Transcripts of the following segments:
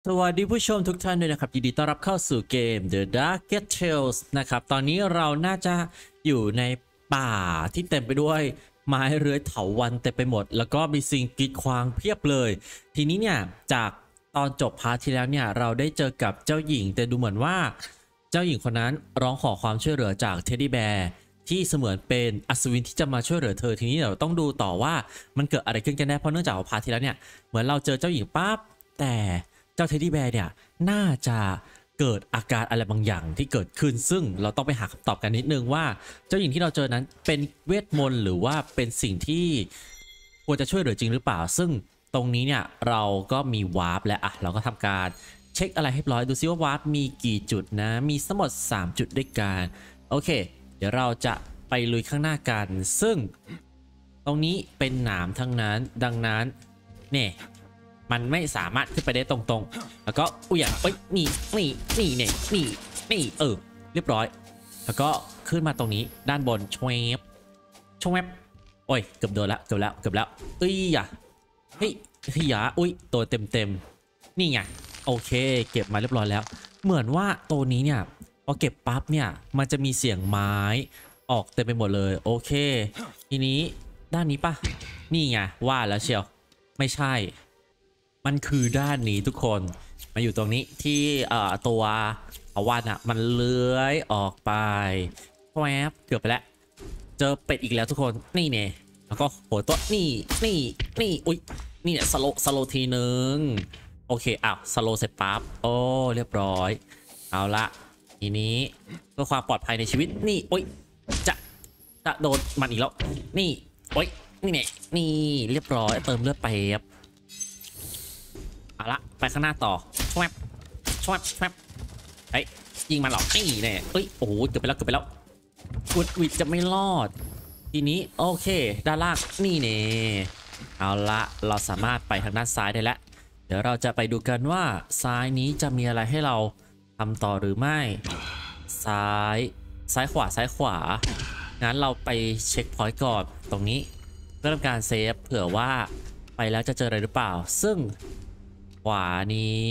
สวัสดีผู้ชมทุกท่านด้วยนะครับยินดีต้อนรับเข้าสู่เกม The Darkest Tales นะครับตอนนี้เราน่าจะอยู่ในป่าที่เต็มไปด้วยไม้เรื้อยเถาวัลย์เต็มไปหมดแล้วก็มีสิ่งกีดขวางเพียบเลยทีนี้เนี่ยจากตอนจบพาร์ทที่แล้วเนี่ยเราได้เจอกับเจ้าหญิงแต่ดูเหมือนว่าเจ้าหญิงคนนั้นร้องขอความช่วยเหลือจากเท็ดดี้แบร์ที่เสมือนเป็นอัศวินที่จะมาช่วยเหลือเธอทีนี้เดี๋ยวต้องดูต่อว่ามันเกิดอะไรขึ้นกันแน่เพราะเนื่องจากพาร์ทที่แล้วเนี่ยเหมือนเราเจอเจ้าหญิงปั๊บแต่เจ้าเท็ดดี้แบร์เนี่ยน่าจะเกิดอาการอะไรบางอย่างที่เกิดขึ้นซึ่งเราต้องไปหาคำตอบกันนิดนึงว่าเจ้าหญิงที่เราเจอนั้นเป็นเวทมนต์หรือว่าเป็นสิ่งที่ควรจะช่วยเหลือจริงหรือเปล่าซึ่งตรงนี้เนี่ยเราก็มีวาร์ปและเราก็ทำการเช็คอะไรให้เรียบร้อยดูซิว่าวาร์ปมีกี่จุดนะมีทั้งหมด3จุดด้วยกันโอเคเดี๋ยวเราจะไปลุยข้างหน้ากันซึ่งตรงนี้เป็นหนามทั้งนั้นดังนั้นเนี่ยมันไม่สามารถขึ้นไปได้ตรงๆแล้วก็อุ้ยเอ้ยนี่เนี่ยนี่เรียบร้อยแล้วก็ขึ้นมาตรงนี้ด้านบนชวบโอ้ยเกือบโดนละเกือบแล้วเอ้ยอย่าเฮ้ยอย่าอุ้ยตัวเต็มนี่ไงโอเคเก็บมาเรียบร้อยแล้วเหมือนว่าตัวนี้เนี่ยพอเก็บปั๊บเนี่ยมันจะมีเสียงไม้ออกเต็มไปหมดเลยโอเคทีนี้ด้านนี้ปะนี่ไงว่าแล้วเชียวไม่ใช่มันคือด้านนี้ทุกคนมาอยู่ตรงนี้ที่ตัวอาวันมันเลื้อยออกไปแวบเกือบไปแล้วเจอเป็ดอีกแล้วทุกคนนี่เนี่ยแล้วก็โหตัวนี่อุ้ยนี่เนี่ยสโลทีนึงโอเคสโลเสร็จปั๊บโอ้เรียบร้อยเอาละทีนี้เพื่อความปลอดภัยในชีวิตนี่โอ้ยจะโดนมันอีกแล้วนี่โอ้ยนี่เนี่ยนี่เรียบร้อยเติมเลือดไปครับเอาละไปข้างหน้าต่อชวบเฮ้ยยิงมันหรอนี่เนี่ยเอ้ยโอ้โหเกือบไปแล้วกุดวิดจะไม่รอดทีนี้โอเคด้านล่างนี่เนี่ยเอาละเราสามารถไปทางด้านซ้ายได้แล้วเดี๋ยวเราจะไปดูกันว่าซ้ายนี้จะมีอะไรให้เราทำต่อหรือไม่ซ้ายขวางั้นเราไปเช็คพอยต์ก่อนตรงนี้เพื่อทำการเซฟเผื่อว่าไปแล้วจะเจออะไรหรือเปล่าซึ่งขวานี้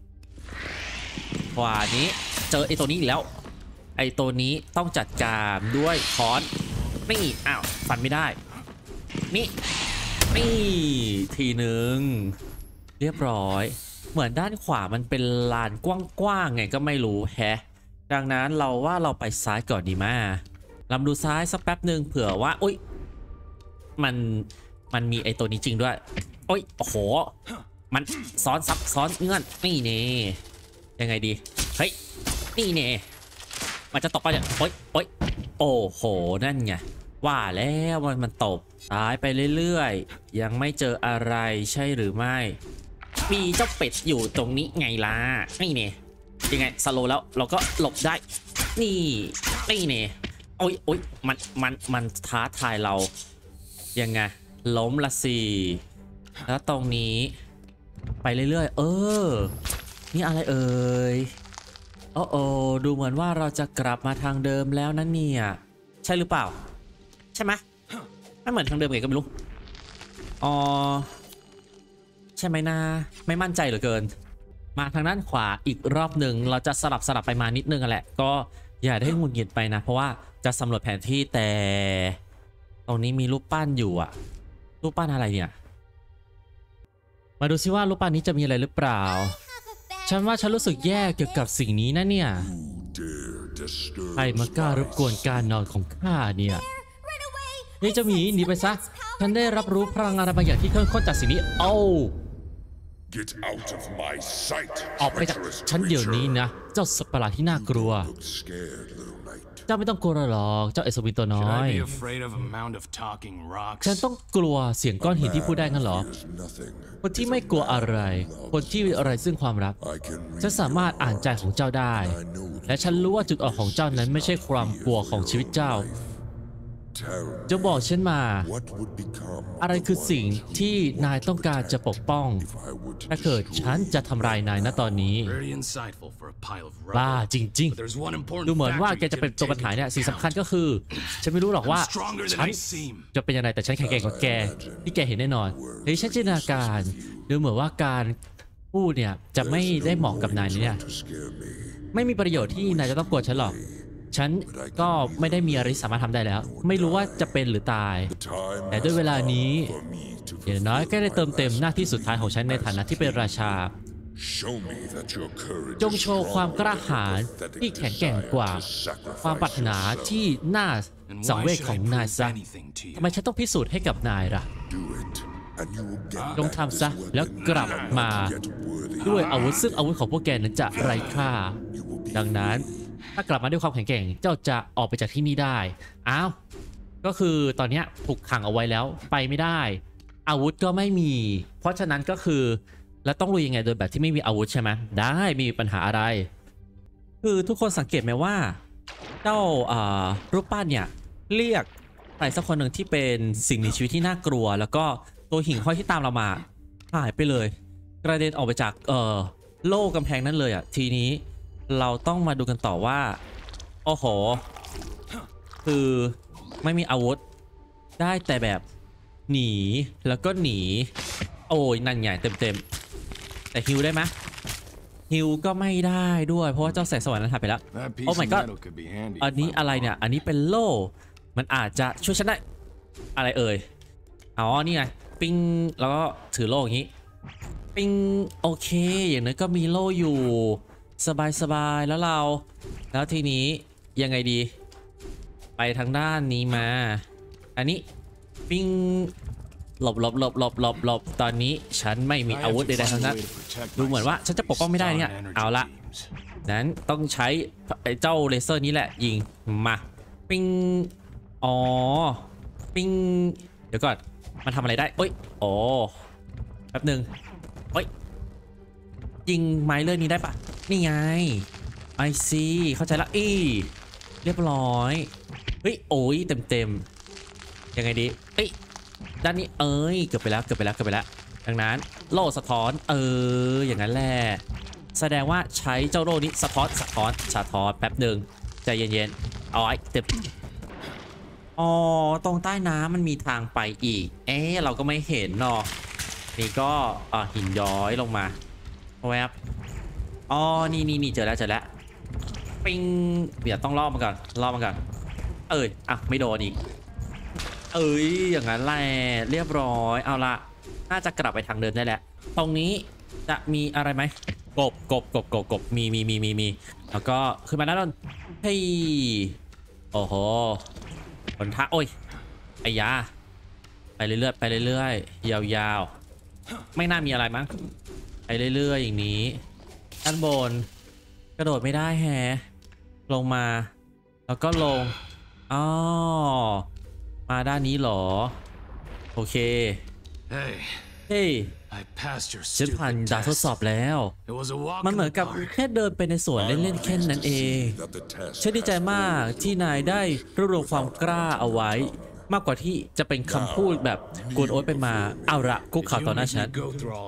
เจอไอ้ตัวนี้อีกแล้วไอ้ตัวนี้ต้องจัดการด้วยค้อนนี่ฟันไม่ได้นี่ทีหนึ่งเรียบร้อยเหมือนด้านขวามันเป็นลานกว้างๆไงก็ไม่รู้แฮะดังนั้นเราว่าเราไปซ้ายก่อนดีมาลำดูซ้ายสักแป๊บหนึ่งเผื่อว่าอุ๊ยมันมีไอ้ตัวนี้จริงด้วยโอ้ยโอ้โหมันซ้อนซับซ้อนเงื่อนนี่เน่ยังไงดีเฮ้ยนี่เน่มันจะตกไปเนี่ยโอ้ยโอ้โหนั่นไงว่าแล้วมันตบซ้ายไปเรื่อยๆยังไม่เจออะไรใช่หรือไม่มีเจ้าเป็ดอยู่ตรงนี้ไงล่ะนี่เน่ยังไงสโลแล้วเราก็หลบได้นี่เน่โอ้ยมันท้าทายเรายังไงล้มละสิแล้วตรงนี้ไปเรื่อยๆนี่อะไรเอ่ยโอ้ดูเหมือนว่าเราจะกลับมาทางเดิมแล้วนะเนี่ยใช่หรือเปล่าใช่ไหมไม่เหมือนทางเดิมไงก็ไม่รู้อ๋อใช่ไหมนะไม่มั่นใจเหลือเกินมาทางด้านขวาอีกรอบหนึ่งเราจะสลับไปมานิดนึงแหละก็อย่าได้หงุดหงิดไปนะเพราะว่าจะสำรวจแผนที่แต่ตรงนี้มีรูปปั้นอยู่รูปปั้นอะไรเนี่ยมาดูซิว่ารูปปั้นนี้จะมีอะไรหรือเปล่าฉันว่าฉันรู้สึกแย่เกี่ยวกับสิ่งนี้นะเนี่ยใครมากล้ารบกวนการนอนของข้าเนี่ยนี่เจ้าหมีหนีไปซะฉันได้รับรู้พลังอะไรบางอย่างที่เข้มข้นจากสิ่งนี้ออกไปจากฉันเดี๋ยวนี้นะเจ้าสัตว์ประหลาดที่น่ากลัวเจ้าไม่ต้องกลัวหรอกเจ้าเอสวินตัวน้อยฉันต้องกลัวเสียงก้อนหินที่พูดได้งั้นหรอคนที่ไม่กลัวอะไรคนที่อะไรซึ่งความรักฉันสามารถอ่านใจของเจ้าได้และฉันรู้ว่าจุดอ่อนของเจ้านั้นไม่ใช่ความกลัวของชีวิตเจ้าจะบอกฉันมาอะไรคือสิ่งที่นายต้องการจะปกป้องถ้าเกิดฉันจะทำลายนายณตอนนี้บ้าจริงๆดูเหมือนว่าแกจะเป็นตัวปัญหาเนี่ยสิ่งสำคัญก็คือฉันไม่รู้หรอกว่าฉันจะเป็นยังไงแต่ฉันแข็งแกร่งกว่าแกที่แกเห็นแน่นอนในฉันจินตนาการดูเหมือนว่าการพพูดเนี่ยจะไม่ได้เหมาะกับนายเนี่ยไม่มีประโยชน์ที่นายจะต้องกลัวฉันหรอกฉันก็ไม่ได้มีอะไรสามารถทำได้แล้วไม่รู้ว่าจะเป็นหรือตายแต่ด้วยเวลานี้อย่างน้อยก็ได้เติมเต็มหน้าที่สุดท้ายของฉันในฐานะที่เป็นราชาจงโชว์ความกล้าหาญที่แข็งแกร่งกว่าความปรารถนาที่น่าสังเวชของนายซะทำไมฉันต้องพิสูจน์ให้กับนายล่ะจงทำซะแล้วกลับมาด้วยอาวุธซึ่งอาวุธของพวกแกนั้นจะไร้ค่าดังนั้นถ้ากลับมาด้วยความแข็งแกร่งเจ้าจะออกไปจากที่นี่ได้อ้าวก็คือตอนนี้ถูกขังเอาไว้แล้วไปไม่ได้อาวุธก็ไม่มีเพราะฉะนั้นก็คือแล้วต้องลุยยังไงโดยแบบที่ไม่มีอาวุธใช่ไหมได้ไม่มีปัญหาอะไรคือทุกคนสังเกตไหมว่าเจ้ารูปปั้นเนี่ยเรียกใครสักคนหนึ่งที่เป็นสิ่งมีชีวิตที่น่ากลัวแล้วก็ตัวหิ่งห้อยที่ตามเรามาหายไปเลยกระเด็นออกไปจากโล่กำแพงนั้นเลยอ่ะทีนี้เราต้องมาดูกันต่อว่าโอ้โหคือไม่มีอาวุธได้แต่แบบหนีแล้วก็หนีโอ้ยนั่นใหญ่เต็มแต่ฮิวได้ไหมฮิวก็ไม่ได้ด้วยเพราะว่าเจ้าแสงสว่างนั้นหายไปแล้วโอ้ my god อันนี้อะไรเนี่ยอันนี้เป็นโล่มันอาจจะช่วยฉันได้อะไรเอ่ยอ๋อนี่ไงปิ้งแล้วก็ถือโล่อย่างนี้ปิ้งโอเคอย่างนั้นก็มีโล่อยู่สบายแล้วแล้วทีนี้ยังไงดีไปทางด้านนี้มาอันนี้ปิ้งหลบตอนนี้ฉันไม่มีอาวุธใดๆทั้งนั้นดูเหมือนว่าฉันจะปกป้องไม่ได้เนี่ยเอาละนั้นต้องใช้เจ้าเลเซอร์นี้แหละยิงมาปิ้งอ๋อปิ้งเดี๋ยวก่อนมันทำอะไรได้โอ้ยโอ้แป๊บหนึ่งโอ้ยยิงไม้เลื่อนนี้ได้ปะนี่ไงไอซีเข้าใจละเรียบร้อยเฮ้ยโอ้ยเต็มยังไงดีเอ้ยด้านนี้เกือบไปแล้วดังนั้นโล่สะท้อนอย่างนั้นแหละแสดงว่าใช้เจ้าโล่นี้สะท้อนแป๊บหนึ่งใจเย็นๆเอาไอ้เต็มอ๋อตรงใต้น้ำมันมีทางไปอีกเราก็ไม่เห็นเนาะนี่ก็หินย้อยลงมาแวบอ๋อนี่เจอแล้วปิงเดี๋ยวต้องล่อมันก่อนไม่โดนอีกอย่างนั้นแหละเรียบร้อยเอาละน่าจะกลับไปทางเดินได้แหละตรงนี้จะมีอะไรไหมกบมีแล้วก็ขึ้นมาแล้วเฮ้ยโอ้โหบนท่าโอ้ยไอ้ยาไปเรื่อยยาวไม่น่ามีอะไรมั้งไปเรื่อยอย่างนี้ด้านบนกระโดดไม่ได้แฮะลงมาแล้วก็ลงมาด้านนี้หรอโอเคเฮ้ยฉันผ่านด่านทดสอบแล้วมันเหมือนกับแค่เดินไปในสวนเล่นๆแค่นั้นเองฉันดีใจมากที่นายได้รวบรวมความกล้าเอาไว้มากกว่าที่จะเป็นคำพูดแบบกวนโอ๊ยไปมาเอาละคุกเข่าต่อหน้าฉัน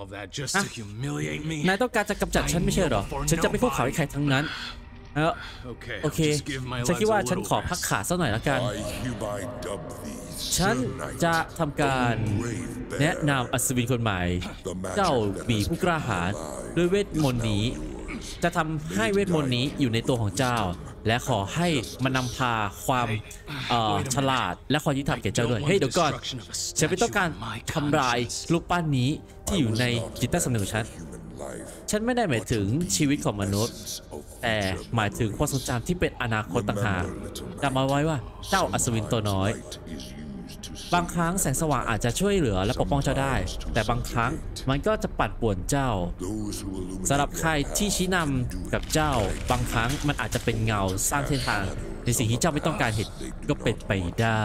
นายต้องการจะกำจัดฉันไม่ใช่หรอฉันจะไม่คุกเข่าให้ใครทั้งนั้นโอเคฉันคิดว่าฉันขอพักขาสักหน่อยละกันฉันจะทำการแนะนำอัศวินคนใหม่เจ้าบีผู้กล้าหาญด้วยเวทมนต์นี้จะทำให้เวทมนต์นี้อยู่ในตัวของเจ้าและขอให้มันนำพาความฉลาดและความยุติธรรมแก่เจ้าด้วยเฮ้ยเดี๋ยวก่อนฉันไม่ต้องการทำลายรูปปั้นนี้ที่อยู่ในจิตใต้สำนึกของฉันไม่ได้หมายถึงชีวิตของมนุษย์แต่หมายถึงความทรงจำที่เป็นอนาคตต่างหากจำเอาไว้ว่าเจ้าอัศวินตัวน้อยบางครั้งแสงสว่างอาจจะช่วยเหลือและปกป้องเจ้าได้แต่บางครั้งมันก็จะปั่นป่วนเจ้าสำหรับใครที่ชี้นำกับเจ้าบางครั้งมันอาจจะเป็นเงาสร้างเส้นทางในสิ่งที่เจ้าไม่ต้องการเห็นก็เป็นไปได้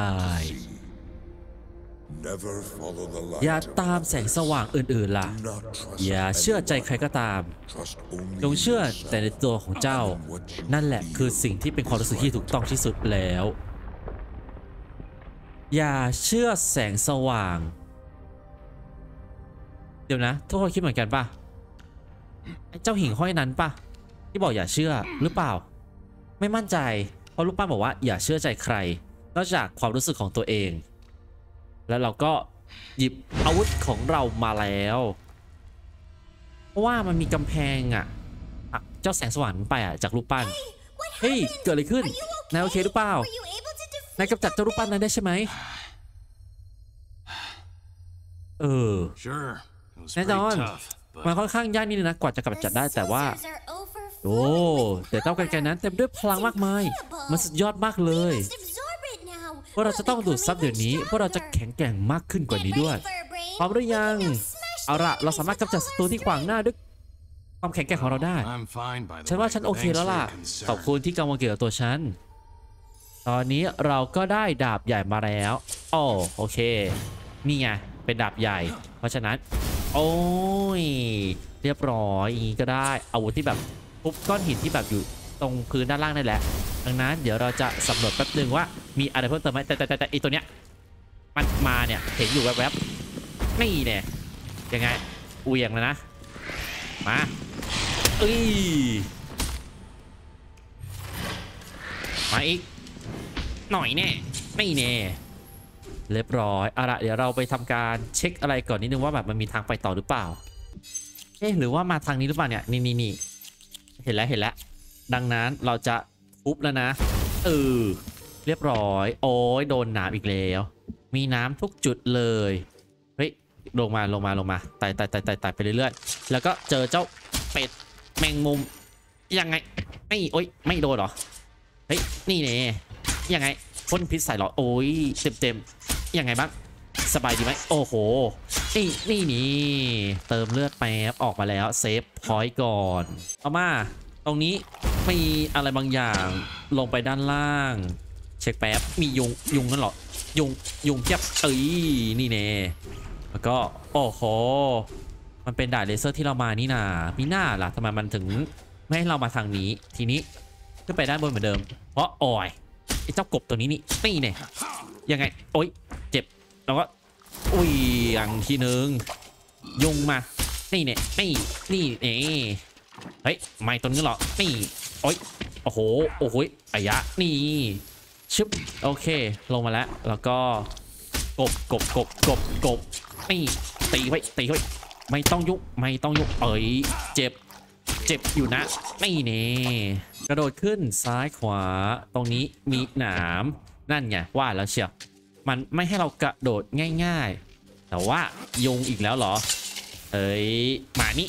อย่าตามแสงสว่างอื่นๆล่ะอย่าเชื่อใจใครก็ตามจงเชื่อแต่ในตัวของเจ้านั่นแหละคือสิ่งที่เป็นความรู้สึกที่ถูกต้องที่สุดแล้วอย่าเชื่อแสงสว่างเดี๋ยวนะทุกคนคิดเหมือนกันป่ะไอ้เจ้าหิ่งห้อยนั้นป่ะที่บอกอย่าเชื่อหรือเปล่าไม่มั่นใจเพราะลูกป้าบอกว่าอย่าเชื่อใจใครนอกจากความรู้สึกของตัวเองแล้วเราก็หยิบอาวุธของเรามาแล้วเพราะว่ามันมีกำแพงอ่ะผลักเจ้าแสงสว่างไปอ่ะจากรูปปั้นเฮ้ยเกิดอะไรขึ้นนายโอเคหรือเปล่านายกำจัดเจ้ารูปปั้นนั้นได้ใช่ไหมแน่นอนมันค่อนข้างยากนิดนึงนะกว่าจะกำจัดได้แต่ว่าโอ้แต่เจ้ากรรไกรนั้นเต็มด้วยพลังมากมายมันสุดยอดมากเลยพวกเราจะต้องดูดซับเดี๋ยวนี้พวกเราจะแข็งแกร่งมากขึ้นกว่านี้ด้วยพร้อมหรือยังเอาละเราสามารถกำจัดศัตรูที่ขวางหน้าด้วยความแข็งแกร่งของเราได้ฉันว่าฉันโอเคแล้วล่ะขอบคุณที่กังวลเกี่ยวกับตัวฉันตอนนี้เราก็ได้ดาบใหญ่มาแล้วโอเคนี่ไงเป็นดาบใหญ่เพราะฉะนั้นโอ้ยเรียบร้อยอย่างนี้ก็ได้อาวุธที่แบบทุบก้อนหินที่แบบอยู่ตรงพื้นด้านล่างนั่นแหละดังนั้นเดี๋ยวเราจะสำรวจแป๊บนึงว่ามีอะไรเพิ่มเติมไหมแต่อีตัวเนี้ยมันมาเนี่ยเห็นอยู่แวบๆนี่เนี่ยยังไงเวียงแล้วนะมามาอีกหน่อยแน่ไม่แน่เรียบร้อยเอาละเดี๋ยวเราไปทำการเช็คอะไรก่อนนิดนึงว่าแบบมันมีทางไปต่อหรือเปล่าหรือว่ามาทางนี้หรือเปล่าเนี่ยนี่เห็นแล้วดังนั้นเราจะทุบแล้วนะเรียบร้อยโอ้ยโดนน้ำอีกแล้วมีน้ำทุกจุดเลยเฮ้ยลงมาไต่ไปเรื่อยๆแล้วก็เจอเจ้าเป็ดแมงมุมยังไงไม่โดนเหรอเฮ้ยนี่เนี่ยยังไงพ่นพิษใส่หรอโอ้ยเต็มยังไงบ้างสบายดีไหมโอ้โหนี่เติมเลือดแป๊บออกมาแล้วเซฟพอยต์ก่อนเอามาตรงนี้มีอะไรบางอย่างลงไปด้านล่างเช็คแป๊บมียุงนั่นหรอยุงเทียบนี่เน่แล้วก็โอ้โหมันเป็นด่านเลเซอร์ที่เรามานี่นามีหน้าล่ะทำไมมันถึงไม่ให้เรามาทางนี้ทีนี้ขึ้นไปด้านบนเหมือนเดิมเพราะไอ้เจ้ากบตัวนี้นี่เนี่ยยังไงโอ๊ยเจ็บแล้วก็อย่างทีนึงยุงมานี่เฮ้ยไม่ตัวนี้หรอนี่โอ้โหอายะนี่ชึบโอเคลงมาแล้วแล้วก็กบนี่ตีไว้ไม่ต้องยุกเจ็บอยู่นะนี่กระโดดขึ้นซ้ายขวาตรงนี้มีหนามนั่นไงว่าแล้วเชียวมันไม่ให้เรากระโดดง่ายๆแต่ว่ายุงอีกแล้วเหรอมานี่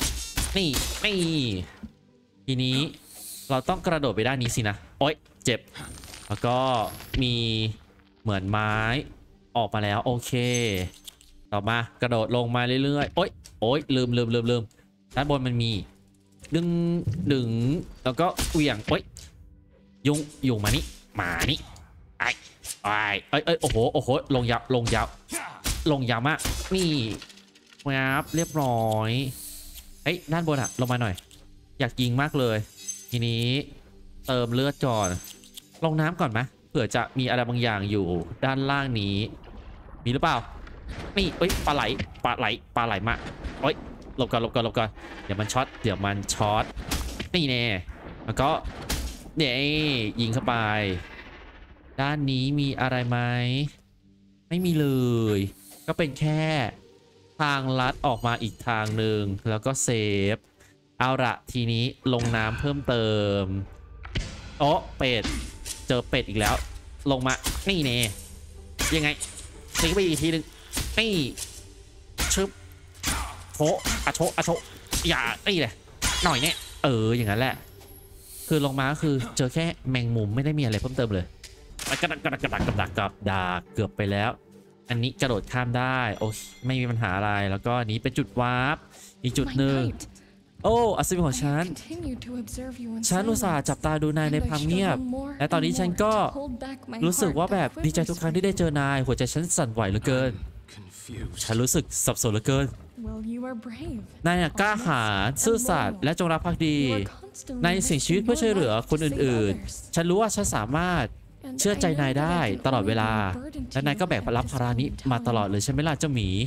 ทีนี้เราต้องกระโดดไปด้านนี้สินะเจ็บแล้วก็มีเหมือนไม้ออกมาแล้วโอเคต่อมากระโดดลงมาเรื่อยๆลืมด้านบนมันมีดึงแล้วก็เหวี่ยงยุงมานี่โอ้โหลงยาวมากนี่แวบเรียบร้อยด้านบนอะลงมาหน่อยอยากยิงมากเลยทีนี้เติมเลือดก่อนลงน้ำก่อนไหมเผื่อจะมีอะไรบางอย่างอยู่ด้านล่างนี้มีหรือเปล่านี่ปลาไหลมาหลบก่อนเดี๋ยวมันช็อตนี่แน่แล้วก็ยิงเข้าไปด้านนี้มีอะไรไหมไม่มีเลยก็เป็นแค่ทางลัดออกมาอีกทางหนึ่งแล้วก็เซฟเอาละทีนี้ลงน้ำเพิ่มเติมเป็ดเจอเป็ดอีกแล้วลงมานี่แน่ยังไงตีไปอีกทีนึงนี่ชึบโชอย่าเลยหน่อยเนี่ยอย่างนั้นแหละคือลงมาคือเจอแค่แมงมุมไม่ได้มีอะไรเพิ่มเติมเลยกระดักกับดาเกือบไปแล้วอันนี้กระโดดข้ามได้โอ้ไม่มีปัญหาอะไรแล้วก็นี้เป็นจุดวาร์ปอีกจุดหนึ่งอัศวินของฉันอุตส่าห์จับตาดูนายในความเงียบและตอนนี้ฉันก็รู้สึกว่าแบบดีใจทุกครั้งที่ได้เจอนายหัวใจฉันสั่นไหวเหลือเกินฉันรู้สึกสับสนเหลือเกินนายกล้าหาญซื่อสัตย์และจงรักภักดีในสิ่งชีวิตเพื่อช่วยเหลือคนอื่นๆฉันรู้ว่าฉันสามารถเชื่อใจนายได้ตลอดเวลาและนายก็แบกรับภาระนี้มาตลอดเลยใช่ไหมล่ะเจ้าหมี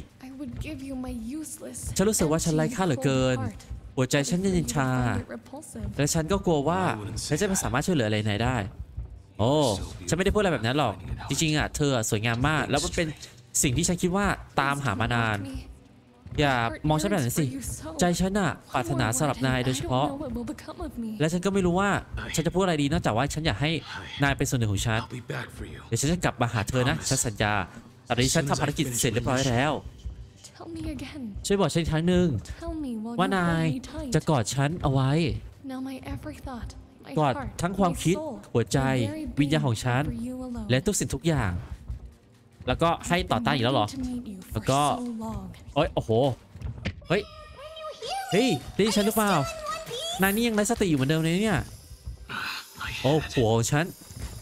ฉันรู้สึกว่าฉันไร้ค่าเหลือเกินหัวใจฉันเย็นชาและฉันก็กลัวว่าฉันจะไม่สามารถช่วยเหลืออะไรนายได้ฉันไม่ได้พูดอะไรแบบนั้นหรอกจริงๆเธอสวยงามมากแล้วมันเป็นสิ่งที่ฉันคิดว่าตามหามานานอย่า Heart มองฉันแบบ yearns นั้น for สิ you so. ใจฉันอะปรารถนาสำหรับนายโดยเฉพาะ I don't know what will become of me. และฉันก็ไม่รู้ว่าฉันจะพูดอะไรดีนอกจากว่าฉันอยากให้นายเป็นส่วนหนึ่งของฉัน I'll be back for you. เดี๋ยวฉันจะกลับมาหาเธอนะฉันสัญญาตอนนี้ฉันทำภารกิจเสร็จเรียบร้อยแล้ว Tell me again. ช่วยบอกฉันอีกครั้งหนึ่ง Tell me while ว่า you นาย hold me tight. จะกอดฉันเอาไว้ Now my every thought, my กอด heart, ทั้งความ my คิด soul, หัวใจ my very วิญญาณ being ของฉัน for you alone. และทุกสิ่งทุกอย่าง แล้วก็ให้ต่อต้านอีกแล้วเหรอ Been waiting to meet you for แล้วก็ so long. โอ้ยโอ้โหเฮ้ยเฮ้ยได้ยินฉันหรือเปล่า นายนี่ยังไร้สติอยู่เหมือนเดิมเลยเนี่ย My โอ้ head. หัวของฉัน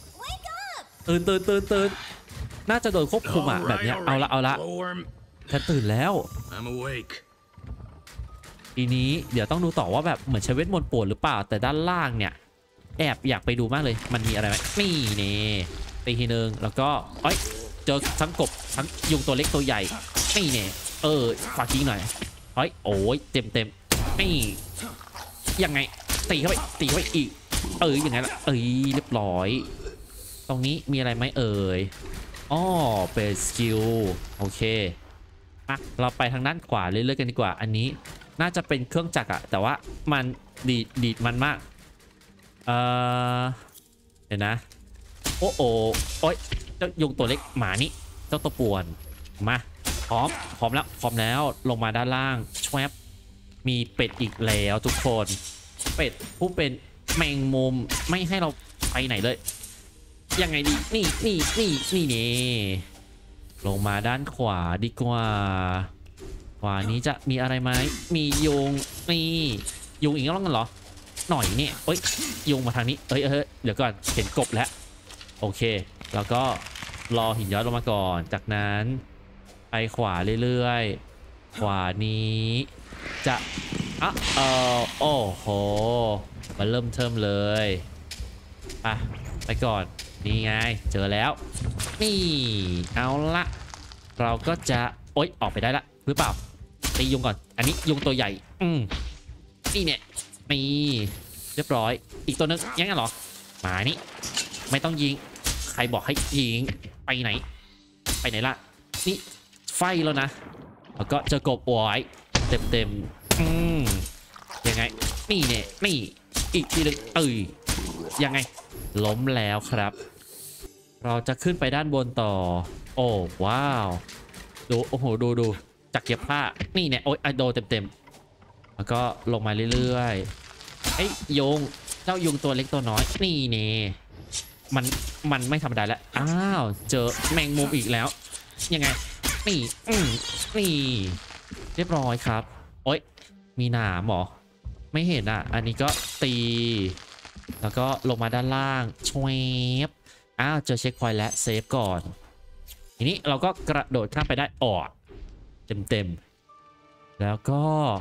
ตื่นน่าจะโดนควบคุมอะแบบเนี้ยเอาละ Glowworm, ฉันตื่นแล้ว I'm awake. ทีนี้เดี๋ยวต้องดูต่อว่าแบบเหมือนใช้เวทมนต์ป่วนหรือเปล่าแต่ด้านล่างเนี่ยแอบอยากไปดูมากเลยมันมีอะไรไหมนี่เน่ตีทีนึงแล้วก็เอ้ยเจอทั้งกบทั้งยุงตัวเล็กตัวใหญ่นี่เน่ฝากยิงหน่อยเฮ้ยโอ้ยเต็มนี่ยังไงตีเข้าไปอีกยังไงล่ะเรียบร้อยตรงนี้มีอะไรไหมอ้อเป็นสกิลโอเคอ่ะเราไปทางด้านขวาเรื่อยๆกันดีกว่าอันนี้น่าจะเป็นเครื่องจักรอะแต่ว่ามันดีดมันมากเดี๋ยวนะโอ้ยเจ้ายุงตัวเล็กหมานี่เจ้าตัวป่วนมาพร้อมแล้วลงมาด้านล่างชวบมีเป็ดอีกแล้วทุกคนเป็ดผู้เป็นแมงมุมไม่ให้เราไปไหนเลยยังไงดีนี่ลงมาด้านขวาดีกว่าขวานี้จะมีอะไรไหมมียุงนี่ยุงอีกแล้วกันเหรอหน่อยเนี่ยยุงมาทางนี้เดี๋ยวก่อนเห็นกบแล้วโอเคแล้วก็รอหินย้อยลงมาก่อนจากนั้นไปขวาเรื่อยๆขวานี้จะโอ้โหมาเริ่มเทิมเลยไปก่อนนี่ไงเจอแล้วนี่เอาละเราก็จะออกไปได้ละหรือเปล่าตียุงก่อนอันนี้ยุงตัวใหญ่นี่เนี่ยนี่เรียบร้อยอีกตัวนึงยังไงเหรอหมานี่ไม่ต้องยิงใครบอกให้ยิงไปไหนล่ะนี่ไฟแล้วนะแล้วก็เจอกบโอยเต็มยังไงนี่เนี่ยนี่อีกทีนึงยังไงล้มแล้วครับเราจะขึ้นไปด้านบนต่อโอ้ว้าวดูโอ้โหดูจักรเก็บผ้านี่เนี่ยโดนเต็มแล้วก็ลงมาเรื่อยๆยุงเจ้ายุงตัวเล็กตัวน้อยนี่เนี่ยมันไม่ธรรมดาแล้วอ้าวเจอแมงมุมอีกแล้วยังไงนี่เรียบร้อยครับมีหนามเหรอไม่เห็นอ่ะอันนี้ก็ตีแล้วก็ลงมาด้านล่างชวบเจอเช็คพอยต์และเซฟก่อนทีนี้เราก็กระโดดข้ามไปได้เต็มแล้วก็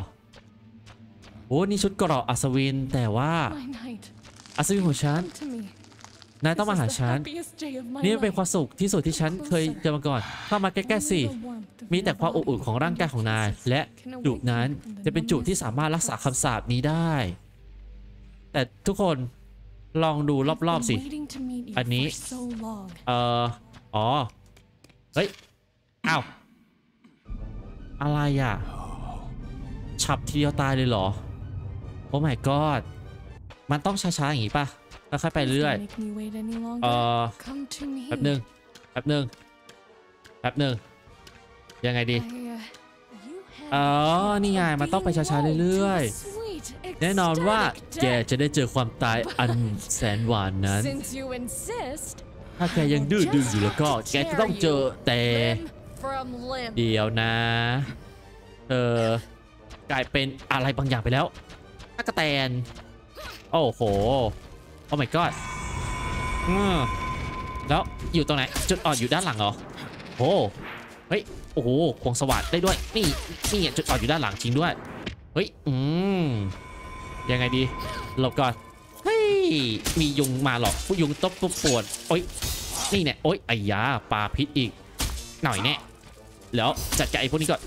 นี่ชุดเกราะอัศวินแต่ว่า My knight, อัศวินของฉัน come to me. นายต้อง This มา is หา the ฉัน happiest day of my นี่เป็นความ life. สุขที่สุดที่ฉันเคยเจอมาก่อนเข้ามาใกล้ๆสิ Only the warmth of มีแต่ your ความอบ body อุ่นของร่างกายของนาย และ can จุ awaken นั้น from the จะเป็นจุที่ numbness สามารถรักษา of คำสาปนี้ได้ แต่ทุกคนลองดู I've รอบ been ๆสิ waiting to meet you อันนี้ for so long. เฮ้ยอ้าวอะไรอ่ะฉับทีเดียวตายเลยเหรอโอ้ my god มันต้องช้าๆอย่างงี้ป่ะแล้วค่อยไป Please เรื่อย don't make me wait any longer. Come to me. แป๊บหนึ่งยังไงดี You have นี่ไงมันต้องไปช้าๆเรื่อยๆแน่นอนว่าแกจะได้เจอความตายอันแสนหวานนั้น Since you insist, ถ้าแกยังดื้อดึงอยู่แล้วก็แกจะต้องเจอแต่ limb from limb. เดี๋ยวนะกลายเป็นอะไรบางอย่างไปแล้วตะกแตนโอ้โหโอ้ my god แล้วอยู่ตรงไหนจุดอ่อนอยู่ด้านหลังเหรอโอ้เฮ้ยโอ้โหควงสวัสดได้ด้วยนี่จุดอ่อนอยู่ด้านหลังจริงด้วยเฮ้ยยังไงดีหลบก่อนเฮ้ยมียุงมาหรอกผู้ยุงตบปวดนี่เนี่ยไอ้ยาปลาพิษอีกหน่อยแน่แล้วจัดการไอ้พวกนี้ก่อน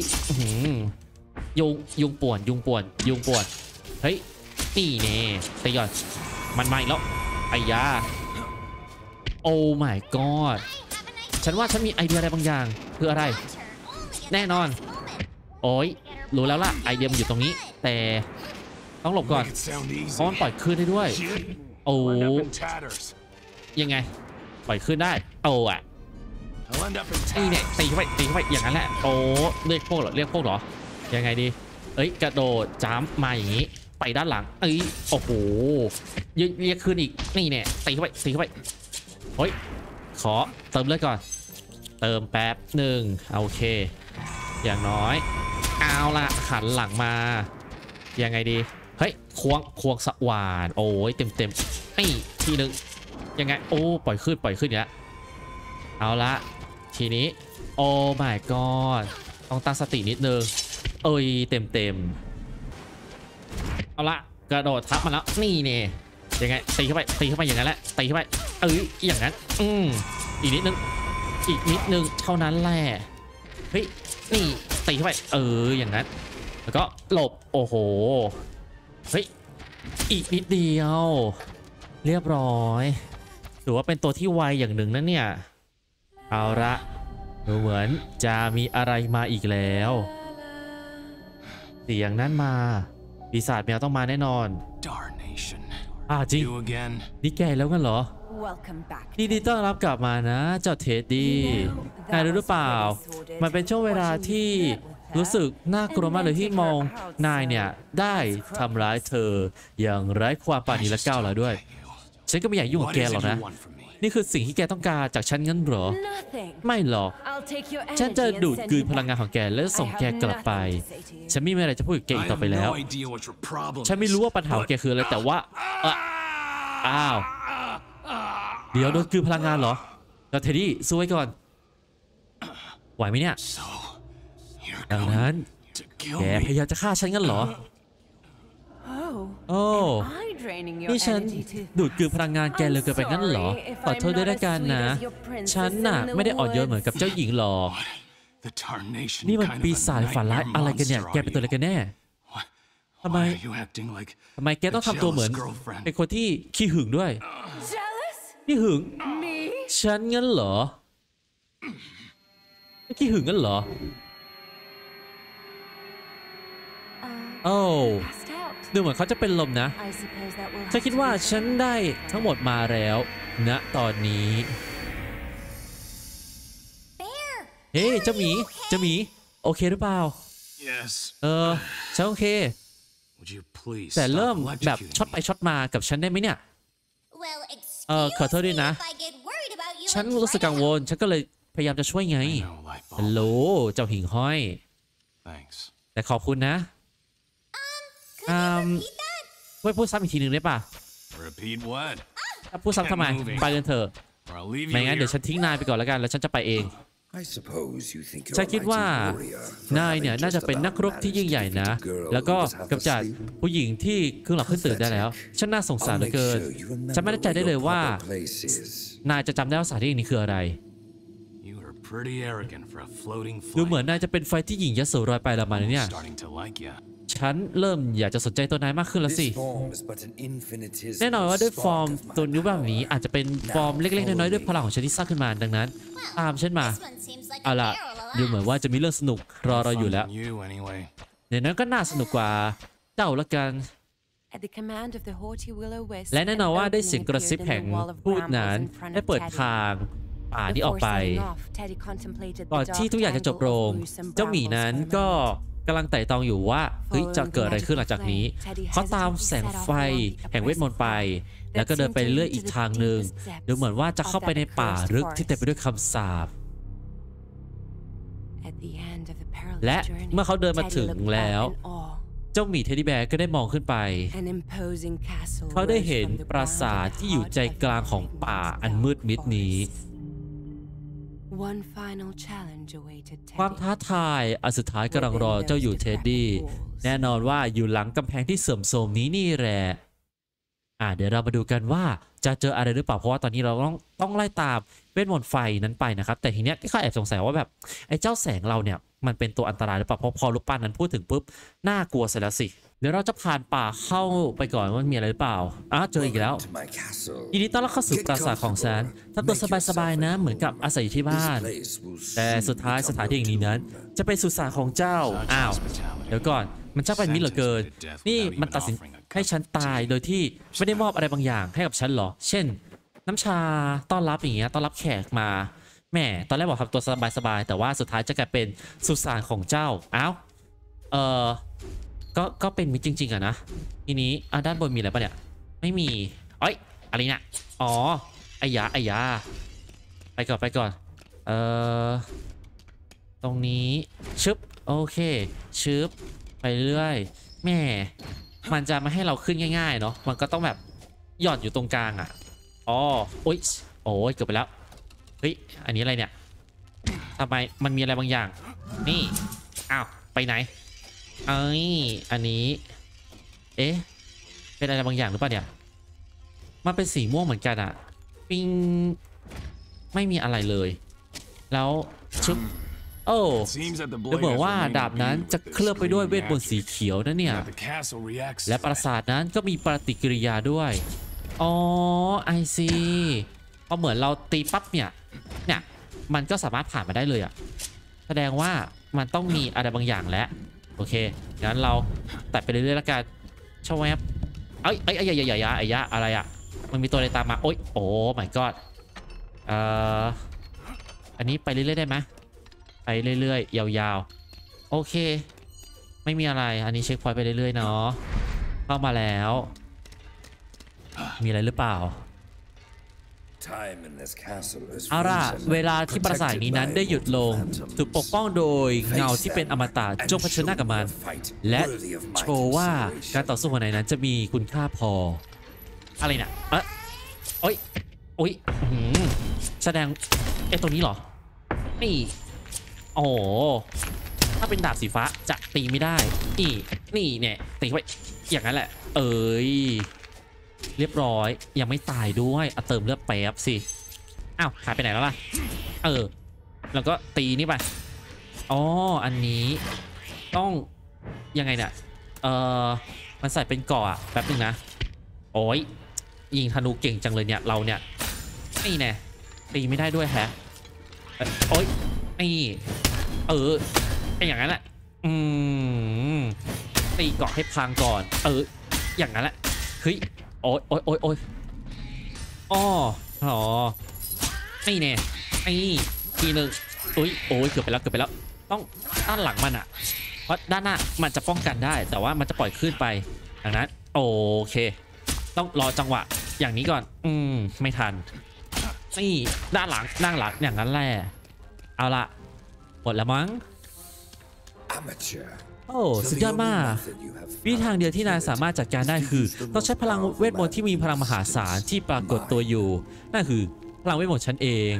ยุงป่วนเฮ้ยนี่เน่ตีก่อนมันมาอีกแล้วไอ้ยาโอ้ my god ฉันว่าฉันมีไอเดียอะไรบางอย่างคืออะไรแน่นอนโอ้ยรู้แล้วล่ะไอเดียมันอยู่ตรงนี้แต่ต้องหลบก่อน Make it sound เพราะมัน easy. ปล่อยคลื่นได้ด้วย Shit. โอ้ I'll end up in tatters. ยังไงปล่อยคลื่นได้โอ้อะ I'll end up in นี่เนี่ย tatters. ตีเข้าไปอย่างนั้นแหละโอ้เรียกพวกเหรอยังไงดีเอ้ยกระโดดจ้ำมาอย่างนี้ไปด้านหลังเอ้ยโอ้โหเรียกขึ้นอีกนี่เนี่ยตีเข้าไปเฮ้ยขอเติมเลือดก่อนเติมแป๊บหนึ่งโอเคอย่างน้อยเอาละหันหลังมายังไงดีเฮ้ยควงสว่านโอ้ยเต็มไอ้ทีนึงยังไงโอ้ปล่อยขึ้นอย่างนี้เอาละทีนี้โอ้ my god ต้องตั้งสตินิดนึงเอ้ยเต็มเอาละกระโดดทับมาแล้วนี่เนี่ยยังไงตีเข้าไปอย่างนั้นแหละตีเข้าไปเอ้ยอย่างนั้นอีกนิดนึงเท่านั้นแหละเฮ้ยนี่ตีเข้าไปอย่างนั้นแล้วก็หลบโอ้โหเฮ้ยอีกนิดเดียวเรียบร้อยถือว่าเป็นตัวที่ไวอย่างหนึ่งนะเนี่ยเอาละดูเหมือนจะมีอะไรมาอีกแล้วเสียงนั้นมาปีศาจแมวต้องมาแน่นอน Darnation. จริง You again. นี่แกแล้วกันเหรอ Welcome back. ยินดีต้อนรับกลับมานะเจ้าเท็ดดี้นายรู้หรือเปล่ามันเป็นช่วงเวลาที่รู้สึกน่ากลัวมากเลยที่มองนายเนี่ยได้ทำร้ายเธออย่างไร้ความปราณีและก้าวร้าวด้วย ฉันก็ไม่อยากยุ่งกับ What แก is หร it อก you นะ want from me? นี่คือสิ่งที่แกต้องการจากฉันงั้นเหรอ Nothing. ไม่หรอก I'll take your ฉัน energy จะ and ดูด send กลืน you พลังงาน back. ของแกและส่งแกกลับไป ฉันไม่มีอะไรจะพูดกับแก I อีกต่อ have ไปแล้ว no idea what your problem ฉันไม่รู้ว่าปัญหาของแกคืออะไรแต่ว่าอ้าวเดี๋ยวโดนกลืนพลังงานเหรอแล้วเท็ดดี้สู้ไว้ก่อนไหวไหมเนี่ย So, you're ดัง going นั้น to kill แกพ me. ยายามจะฆ่าฉันงั้นเหรอ Oh, โอ้ I draining your นี่ฉัน energy too. ดูดกลืนพลังงานแกเลยเกินไปงั้นเหรอ ขอโทษด้วยละกันนะ ฉันน่ะไม่ได้อ่อนโยนเหมือนกับเจ้าหญิงหรอก The tarnation นี่มัน kind of ปีศาจ a ฝันร้าย nightmare อะไรกันเนี่ย monster แกเป็นตัวอะไร are กันแน่ you? ทำไม Why are you acting like ทำไมแกต้องทำตัวเหมือน เป็นคนที่ขี้หึงด้วย Jealous? ขี้หึง Me? ฉันงั้นเหรอขี้หึงงั้นเหรอ โอ้ Passed out. ดูเหมือนเขาจะเป็นลมนะ I suppose that will ฉัน have คิด to ว่า be ฉันได้ทั้งหมดมาแล้วณตอนนี้ เฮ้ยเจ้าหมีโอเคหรือเปล่า yes? ฉันโอเค Would you please แต่ stop เริ่มแบบ electrocuting ช็อตไป me? ช็อตมากับฉันได้ไหมเนี่ย ขอโทษด้วยนะ ฉันรู้สึกกังวลฉันก็เลยพยายามจะช่วยไง I know, light ฮัล bulb. โหลเจ้าหิ่งห้อย Thanks. แต่ขอบคุณนะช่วยพูดซ้ำอีกทีหนึ่งได้ป่ะ Repeat what? ถ้าพูดซ้ำทำไมไปกันเถอะ Or I'll leave you ไม่งั้น here. เดี๋ยวฉันทิ้งนายไปก่อนแล้วกันแล้วฉันจะไปเอง I suppose you think ฉัน you're คิด a ว่า mighty warrior นายเนี่ย for น่าจะ having เป็น just นักรบ about ที่ยิ่งใหญ่นะ managed to defeat a girl แล้วก็ who was half กำจัด asleep. ผู้หญิงที่ครึ่งหลับครึ่งตื่นได้แล้ว ฉันน่าสงสารเหลือเกิน ฉันไม่แน่ใจได้เลยว่า นายจะจำได้ว่าสถานที่นี้คืออะไร You are pretty arrogant for a floating ดูเหมือน flame. นายจะเป็นไฟที่หญิงยโสรอยไปละมาเนี่ย Starting to like you. ฉันเริ่มอยากจะสนใจตัวนายมากขึ้นแล้วสิ This form is but an infinitesimal แน่นอนว่าด้วยฟอร์ม spark of my ตัวนิ้วแบบนี้ power. อาจจะเป็นฟอร์มเล็กๆน้อยๆด้วยพลังของฉันที่สร้างขึ้นมาดังนั้น ตามฉันมา เอาล่ะดูเหมือนว่าจะมีเรื่องสนุกรอเราอยู่แล้ว Fun than you anyway. ในนั้นก็น่าสนุกกว่าเจ้าละกัน At the command of the haughty Will-O-Wisp, และแน่นอนว่าได้เสียง an กระซิบ opening แห่ง appeared in the wall of พูด brambles นั้น in front ได้ of เปิด Teddy. ทางป่านี้ออก Before ไป setting off, Teddy contemplated the ก่อนที่ dark ทุกอย่างจะจบลง tangle of gruesome เจ้าหมีนั้น brambles for a ก็ moment. กำลังไต่ตองอยู่ว่าเฮ้ยจะเกิดอะไรขึ้นหลังจากนี้เขาตามแสงไฟแห่งเวทมนต์ไป แล้วก็เดินไปเรื่อยอีกทางหนึ่งดูเหมือนว่าจะเข้าไปในป่าลึกที่เต็มไปด้วยคำสาป At the end of the perilous และ journey, เมื่อเขาเดินมา Teddy ถึง looked up แล้ว in awe. เจ้าหมีเท็ดดี้แบร์ก็ได้มองขึ้นไป An imposing castle เขาได้ rose เห็น from the ปรา ground สาท in the ที่อยู่ heart ใจ of กลางของ the ป่า Raven's อันมืดมิดนี้ forest. One final challenge awaited ความ Teddy. ท้าทายอันสุดท้ายกำลังรอเจ้าอยู่เท็ดดี้แน่นอนว่าอยู่หลังกำแพงที่เสื่อมโทรมนี้นี่แหละเดี๋ยวเรามาดูกันว่าจะเจออะไรหรือเปล่าเพราะว่าตอนนี้เราต้องไล่ตามเวทมนต์ไฟนั้นไปนะครับแต่ทีเนี้ยที่ข้าแอบสงสัยว่าแบบไอ้เจ้าแสงเราเนี่ยมันเป็นตัวอันตรายหรือเปล่าเพราะพอรูปปั้นนั้นพูดถึงปุ๊บน่ากลัวเสียแล้วสิเดี๋ยวเราจะผ่านป่าเข้าไปก่อนว่ามีอะไรหรือเปล่าเจออีกแล้ว To my castle. ยินดีต้อนรับเข้าสู่ปราสาทของฉันทำตัวสบายๆนะเหมือนกับอาศัยอยู่ที่บ้าน This place will แต่สุดท้ายสถานที่แห่งนี้นั้น จะเป็นสุสานของเจ้า เดี๋ยวก่อนมันช่างเป็นมิตรเหลือเกิน นี่มันตัดสินให้ฉันตายโดยที่ไม่ได้มอบอะไรบางอย่างให้กับฉันหรอ เช่น น้ำชาต้อนรับอย่างเงี้ยต้อนรับแขกมาแหม่ตอนแรกบอกทำตัวสบายๆแต่ว่าสุดท้ายจะกลายเป็นสุสานของเจ้าก็เป็นมิตรจริงๆอะนะทีนี้ด้านบนมีอะไรปะเนี่ยไม่มีอะไรเนี่ยอ๋อไอ้ยาไปก่อนตรงนี้ชึบโอเคชึบไปเรื่อยแม่มันจะไม่ให้เราขึ้นง่ายๆเนาะมันก็ต้องแบบหย่อนอยู่ตรงกลางอ่ะโอ้ยเกือบไปแล้วเฮ้ยอันนี้อะไรเนี่ยทำไมมันมีอะไรบางอย่างนี่ไปไหนอันนี้เป็นอะไรบางอย่างหรือเปล่าเนี่ยมันเป็นสีม่วงเหมือนกันอ่ะปิงไม่มีอะไรเลยแล้วชึบดูเหมือนว่าดาบนั้นจะเคลือบไปด้วยเวทมนต์สีเขียวนะเนี่ยและปราสาทนั้นก็มีปฏิกิริยาด้วยไอซีพอเหมือนเราตีปั๊บเนี่ยมันก็สามารถผ่านมาได้เลยอ่ะแสดงว่ามันต้องมีอะไรบางอย่างแล้วโอเคงั้นเราตัดไปเรื่อยๆแล้วกันชวบอย่าอะไรอ่ะมันมีตัวอะไรตามมาโอ้ my god อันนี้ไปเรื่อยๆได้ไหมไปเรื่อยๆยาวๆโอเคไม่มีอะไรอันนี้เช็คพอยต์ไปเรื่อยๆเนาะเข้ามาแล้วมีอะไรหรือเปล่าเอาล่ะเวลาที่ปราสาทนี้นั้นได้หยุดลงถูกปกป้องโดยเงาที่เป็นอมตะจงเผชิญหน้ากับมันและโชว์ว่าการต่อสู้ของนายนั้นจะมีคุณค่าพออะไรเนี่ยโอ้ยแสดงตรงนี้เหรอนี่โอ้ถ้าเป็นดาบสีฟ้าจะตีไม่ได้นี่เนี่ยตีไว้อย่างนั้นแหละเรียบร้อยยังไม่ตายด้วยเติมเลือดแป๊บสิหายไปไหนแล้วล่ะแล้วก็ตีนี่ไปอันนี้ต้องยังไงเนี่ยมันใส่เป็นเกราะแป๊บนึงนะโอ้ยยิงธนูเก่งจังเลยเนี่ยเราเนี่ยนี่แน่ตีไม่ได้ด้วยแฮะโอ้ยนี่อย่างนั้นแหละตีเกาะให้พังก่อนอย่างนั้นแหละเฮ้ยโอ้ยนี่แน่ทีหนึ่งโอ้ยเกือบไปแล้วต้องด้านหลังมันอ่ะเพราะด้านหน้ามันจะป้องกันได้แต่ว่ามันจะปล่อยขึ้นไปดังนั้นโอเคต้องรอจังหวะอย่างนี้ก่อนไม่ทันนี่ด้านหลังอย่างนั้นแหละเอาละหมดแล้วมั้งสุดยอดมากวิธีทางเดียวที่นายสามารถจัดการได้คือต้องใช้พลังเวทมนต์ที่มีพลังมหาศาลที่ปรากฏตัวอยู่นั่นคือพลังเวทมนต์ฉันเอง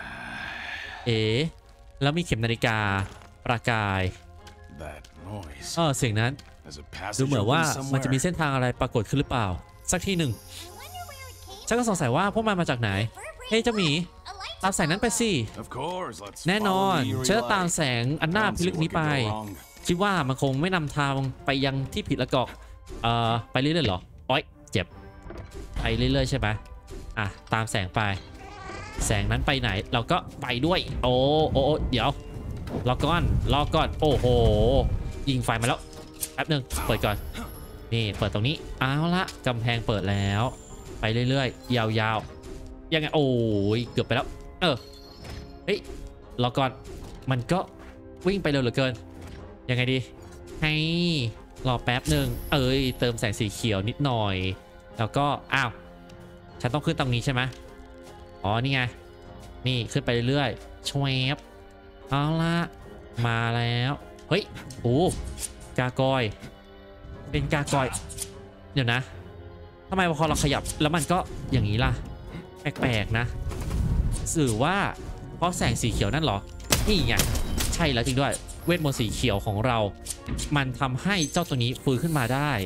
แล้วมีเข็มนาฬิกาประกายเสียงนั้นดูเหมือนว่ามันจะมีเส้นทางอะไรปรากฏขึ้นหรือเปล่าสักที่หนึ่งฉันก็สงสัยว่าพวกมันมาจากไหนเฮ้ยเจ้าหมีตามแสงนั้นไปสิแน่นอนฉันจะตามแสงอันน่าพิลึกนี้ไปคิดว่ามันคงไม่นำทางไปยังที่ผิดละกอกไปเรื่อยๆเหรอเจ็บไปเรื่อยๆใช่ไหมตามแสงไปแสงนั้นไปไหนเราก็ไปด้วยโอ้เดี๋ยวรอก่อนโอ้โหยิงไฟมาแล้วแป๊บนึงเปิดก่อนนี่เปิดตรงนี้เอาละกำแพงเปิดแล้วไปเรื่อยๆยาวๆยังไงโอ้ยเกือบไปแล้วเฮ้ยรอก่อนมันก็วิ่งไปเร็วเหลือเกินยังไงดีให้รอแป๊บหนึ่งเติมแสงสีเขียวนิดหน่อยแล้วก็ฉันต้องขึ้นตรงนี้ใช่ไหมนี่ไงนี่ขึ้นไปเรื่อยๆชวบเอาละมาแล้วเฮ้ยกากอยเป็นกากอยเดี๋ยวนะทำไมพอเราขยับแล้วมันก็อย่างนี้ล่ะแปลกๆนะสื่อว่าเพราะแสงสีเขียวนั่นเหรอนี่ไงใช่แล้วจริงด้วยเวทมนต์สีเขียวของเรามันทำให้เจ้าตัวนี้ฟื้นขึ้นมาได้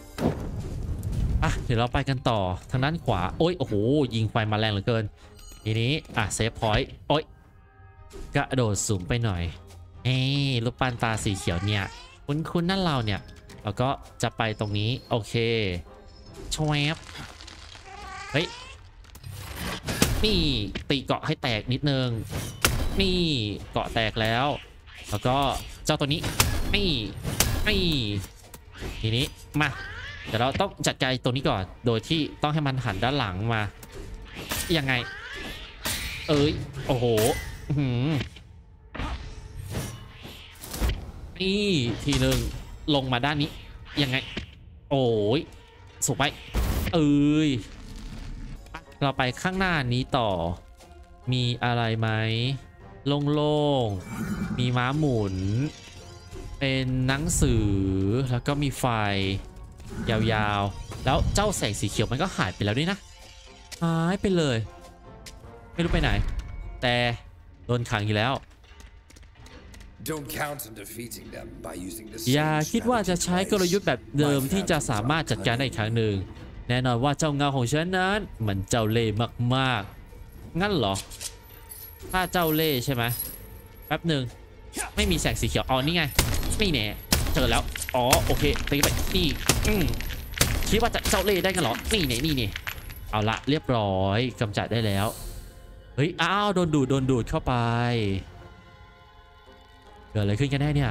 เดี๋ยวเราไปกันต่อทางด้านขวาโอ้โหยิงไฟมาแรงเหลือเกินทีนี้เซฟพอยต์กระโดดสูงไปหน่อยรูปปั้นตาสีเขียวเนี่ยคุ้นนั่นเราเนี่ยแล้วก็จะไปตรงนี้โอเคชวบเฮ้ยนี่ตีเกาะให้แตกนิดนึงนี่เกาะแตกแล้วแล้วก็เจ้าตัวนี้นี่ทีนี้มาเดี๋ยวเราต้องจัดการตัวนี้ก่อนโดยที่ต้องให้มันหันด้านหลังมายังไงเอ้ยโอ้โหนี่ทีหนึ่งลงมาด้านนี้ยังไงโอ้ยสุกไปเอ้ยเราไปข้างหน้านี้ต่อมีอะไรไหมโล่งๆมีม้าหมุนเป็นหนังสือแล้วก็มีไฟยาวๆแล้วเจ้าแสงสีเขียวมันก็หายไปแล้วด้วยนะหายไปเลยไม่รู้ไปไหนแต่โดนขังอยู่แล้วอย่าคิดว่าจะใช้กลยุทธ์แบบเดิมที่จะสามารถจัดการได้อีกครั้งหนึ่งแน่นอนว่าเจ้าเงาของฉันนั้นมันเจ้าเล่ห์มากๆงั้นเหรอถ้าเจ้าเล่ห์ใช่ไหมแป๊บหนึ่งไม่มีแสงสีเขียวอ๋อนี่ไงนี่แน่เจอแล้วอ๋อโอเคตีไปนี่คิดว่าจะเจ้าเล่ห์ได้กันเหรอนี่เนี่ยเอาละเรียบร้อยกำจัดได้แล้วเฮ้ยอ้าวโดนดูดเข้าไปเกิดอะไรขึ้นกันแน่เนี่ย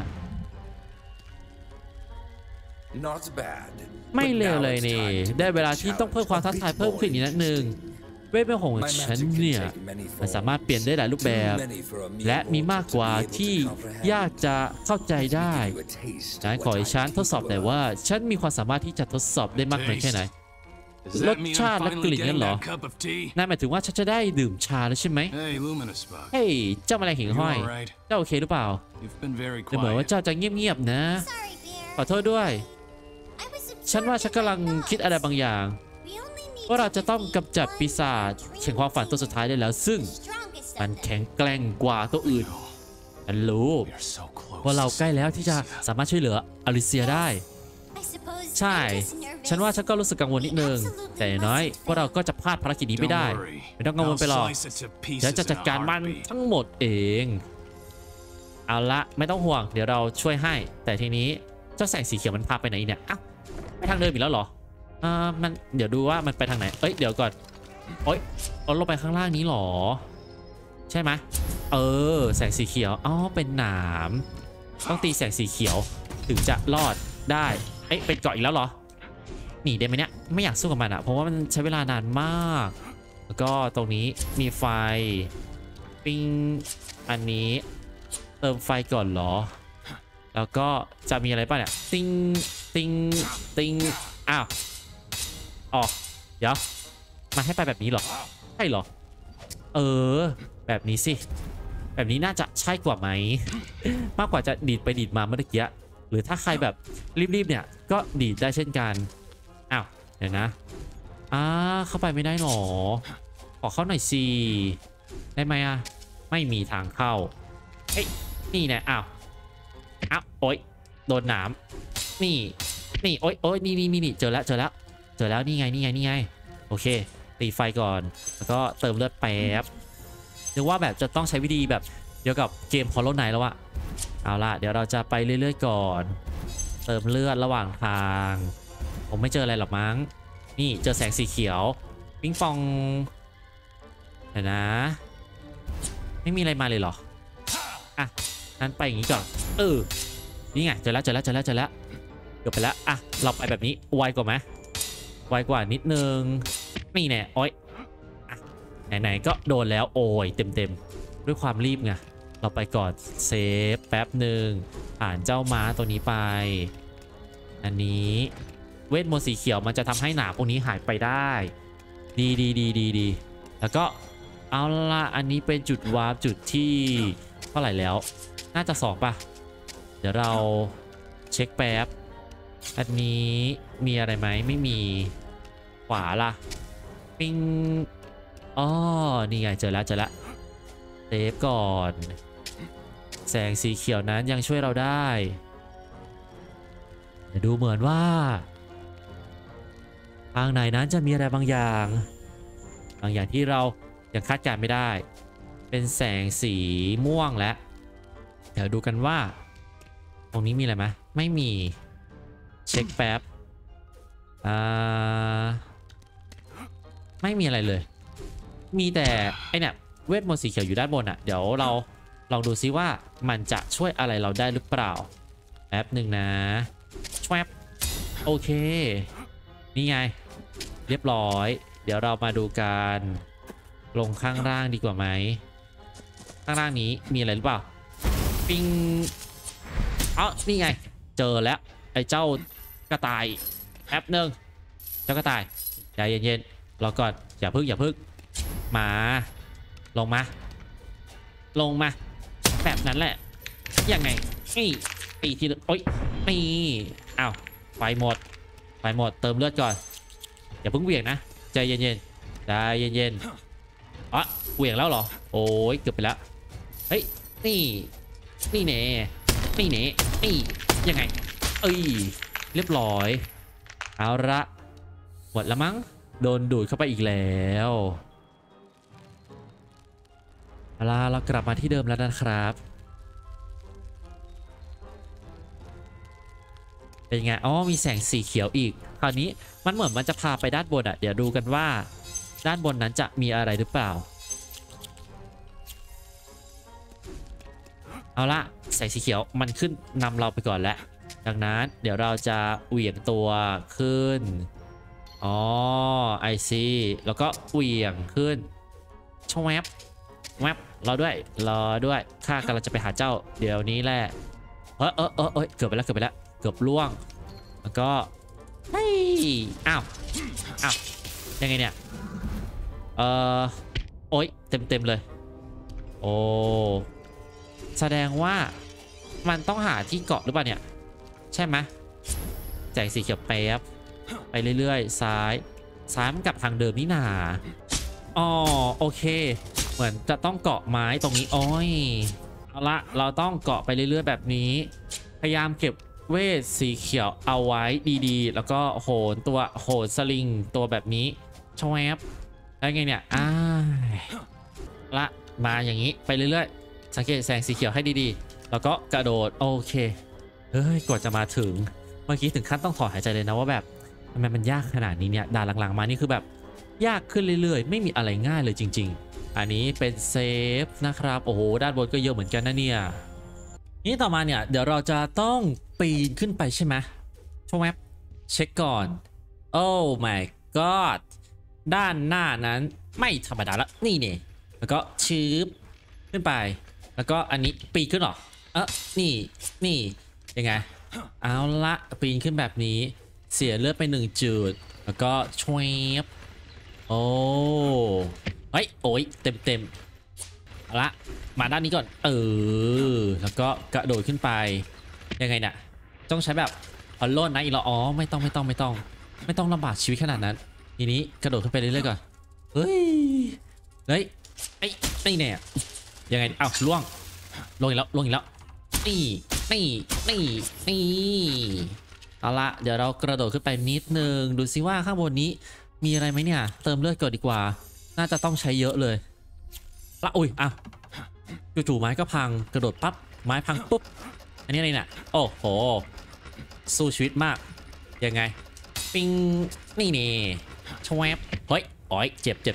ไม่เลวเลยนี่ได้เวลาที่ต้องเพิ่มความท้าทายเพิ่มขึ้นอีกนิดนึงเวทมนต์ของฉันเนี่ยมันสามารถเปลี่ยนได้หลายรูปแบบและมีมากกว่าที่ยากจะเข้าใจได้งั้นขอให้ฉันทดสอบแต่ว่าฉันมีความสามารถที่จะทดสอบได้มากน้อยแค่ไหนรสชาติและกลิ่นนั่นเหรอนั่นหมายถึงว่าฉันจะได้ดื่มชาแล้วใช่ไหมเฮ้ยเจ้าแมลงหิ่งห้อยเจ้าโอเคหรือเปล่าดูเหมือนว่าเจ้าจะเงียบๆนะขอโทษด้วยฉันว่าฉันกำลังคิดอะไรบางอย่างว่าเราจะต้องกำจัดปีศาจแห่งความฝันตัวสุดท้ายได้แล้วซึ่งมันแข็งแกร่งกว่าตัวอื่นฉันรู้ว่าเราใกล้แล้วที่จะสามารถช่วยเหลืออลิเซียได้ใช่ฉันว่าฉันก็รู้สึกกังวลนิดนึงแต่น้อยว่าเราก็จะพลาดภารกิจนี้ไม่ได้ไม่ต้องกังวลไปหรอกฉันจะจัดการมันทั้งหมดเองเอาละไม่ต้องห่วงเดี๋ยวเราช่วยให้แต่ทีนี้เจ้าแสงสีเขียวมันพาไปไหนเนี่ยอ้าวไปทางเดิมอีกแล้วเหรอมันเดี๋ยวดูว่ามันไปทางไหนเอ้ยเดี๋ยวก่อนโอ๊ยเอาลงไปข้างล่างนี้หรอใช่ไหมแสงสีเขียวอ๋อเป็นหนามต้องตีแสงสีเขียวถึงจะรอดได้เอ้ยเป็นเกาะอีกแล้วเหรอหนีได้ไหมเนี่ยไม่อยากสู้กับมันอะเพราะว่ามันใช้เวลานานมากแล้วก็ตรงนี้มีไฟปิ้งอันนี้เติมไฟก่อนเหรอแล้วก็จะมีอะไรป่ะเนี่ยติงอ้าวอ๋อเดี๋ยวมาให้ไปแบบนี้เหรอใช่เหรอแบบนี้สิแบบนี้น่าจะใช่กว่าไหม มากกว่าจะดีดไปดีดมาเมื่อกี้หรือถ้าใครแบบรีบๆเนี่ยก็ดีดได้เช่นกันอ้าวเดี๋ยวนะเข้าไปไม่ได้หรอขอเข้าหน่อยสิได้ไหมไม่มีทางเข้าเฮ้ยนี่นะอ้าวโอ๊ยโดนหนามนี่โอ๊ยนี่เจอแล้วนี่ไงโอเคตีไฟก่อนแล้วก็เติมเลือดแป๊บนึกว่าแบบจะต้องใช้วิธีแบบเดียวกับเกมฮอลโลไนท์แล้วอะเอาล่ะเดี๋ยวเราจะไปเรื่อยๆก่อนเติมเลือดระหว่างทางผมไม่เจออะไรหรอกมั้งนี่เจอแสงสีเขียวปิงปองเดี๋ยวนะไม่มีอะไรมาเลยเหรอนั้นไปอย่างนี้ก่อนนี่ไงเจอแล้วเกือบไปแล้วเราไปแบบนี้ไวกว่าไหมไวกว่านิดนึงนี่แน่โอ๊ยไหนๆก็โดนแล้วโอ้ยเต็มด้วยความรีบไงเราไปก่อนเซฟแป๊บหนึ่งผ่านเจ้าม้าตัวนี้ไปอันนี้เวทมนต์สีเขียวมันจะทำให้หนามพวกนี้หายไปได้ดีแล้วก็เอาละอันนี้เป็นจุดวาร์ปจุดที่เท่าไหร่แล้วน่าจะ2ป่ะเดี๋ยวเราเช็คแป๊บอันนี้มีอะไรไหมไม่มีขวาล่ะปิ้งนี่ไงเจอแล้วเซฟก่อนแสงสีเขียวนั้นยังช่วยเราได้แต่ดูเหมือนว่าทางไหนนั้นจะมีอะไรบางอย่างที่เรายังคาดการณ์ไม่ได้เป็นแสงสีม่วงและเดี๋ยวดูกันว่าตรงนี้มีอะไรไหมไม่มีเช็คแป๊บไม่มีอะไรเลย มีแต่ไอเนี่ยเวทมนต์สีเขียวอยู่ด้านบนอ่ะเดี๋ยวเราลองดูซิว่ามันจะช่วยอะไรเราได้หรือเปล่าแป๊บหนึ่งนะชวบโอเคนี่ไงเรียบร้อยเดี๋ยวเรามาดูกันลงข้างล่างดีกว่าไหมข้างล่างนี้มีอะไรหรือเปล่าปิงนี่ไงเจอแล้วไอ้เจ้ากระต่ายแป๊บหนึ่งเจ้ากระต่ายใจเย็นๆรอก่อนอย่าพึ่งมาลงมาแบบนั้นแหละยังไงนี่ตีทีโอ๊ยนี่อ้าวไฟหมดเติมเลือดก่อนอย่าเพิ่งเหวี่ยงนะใจเย็นๆเหวี่ยงแล้วเหรอโอ้ยเกือบไปแล้วเฮ้ยนี่เน่นี่ยังไงเรียบร้อยเอาละหมดแล้วมั้งโดนดูดเข้าไปอีกแล้วเรากลับมาที่เดิมแล้วนะครับเป็นไงมีแสงสีเขียวอีกคราวนี้มันเหมือนมันจะพาไปด้านบนอ่ะเดี๋ยวดูกันว่าด้านบนนั้นจะมีอะไรหรือเปล่าเอาละแสงสีเขียวมันขึ้นนำเราไปก่อนแล้วดังนั้นเดี๋ยวเราจะเหวี่ยงตัวขึ้นไอซีแล้วก็เหวี่ยงขึ้นชวบรอด้วยข้ากำลังจะไปหาเจ้าเดี๋ยวนี้แหละเกือบไปแล้วเกือบล่วงแล้วก็เฮ้ยอ้าวยังไงเนี่ยโอ๊ยเต็มเลยโอ้แสดงว่ามันต้องหาที่เกาะหรือเปล่าเนี่ยใช่ไหมแสงสีเขียวแป๊บไปเรื่อยๆซ้ายมันกลับทางเดิมนี่นาโอเคเหมือนจะต้องเกาะไม้ตรงนี้เอาละเราต้องเกาะไปเรื่อยๆแบบนี้พยายามเก็บเวทสีเขียวเอาไว้ดีๆแล้วก็โหนสลิงตัวแบบนี้ชวบแล้วไงเนี่ยละมาอย่างนี้ไปเรื่อยๆสังเกตแสงสีเขียวให้ดีๆแล้วก็กระโดดโอเคเฮ้ยกว่าจะมาถึงเมื่อกี้ถึงขั้นต้องถอนหายใจเลยนะว่าแบบทำไมมันยากขนาดนี้เนี่ยด่านหลังๆมานี่คือแบบยากขึ้นเรื่อยๆไม่มีอะไรง่ายเลยจริงๆอันนี้เป็นเซฟนะครับโอ้โหด้านบนก็เยอะเหมือนกันนะเนี่ยนี่ต่อมาเนี่ยเดี๋ยวเราจะต้องปีนขึ้นไปใช่ไหมเช็คก่อนโอ้ my god ด้านหน้านั้นไม่ธรรมดาละนี่เนี่ยแล้วก็ชืบขึ้นไปแล้วก็อันนี้ปีนขึ้นหรอนี่ยังไงเอาละปีนขึ้นแบบนี้เสียเลือดไป1 จุดแล้วก็ชวบโอ้ยเต็มเอาละมาด้านนี้ก่อนแล้วก็กระโดดขึ้นไปยังไงเนี่ยต้องใช้แบบเอาโล่นนะอีกแล้วไม่ต้องลำบากชีวิตขนาดนั้นทีนี้กระโดดขึ้นไปเรื่อยๆก่อนเฮ้ยนี่เนี่ยยังไงล่วงอีกแล้วนี่เอาละเดี๋ยวเรากระโดดขึ้นไปนิดนึงดูซิว่าข้างบนนี้มีอะไรไหมเนี่ยเติมเลือดก่อนดีกว่าน่าจะต้องใช้เยอะเลยละจู่ๆไม้ก็พังกระโดดปั๊บไม้พังปุ๊บอันนี้อะไรเนี่ยโอ้โหสู้ชีวิตมากยังไงปิงนี่ชวบเฮ้ยเจ็บ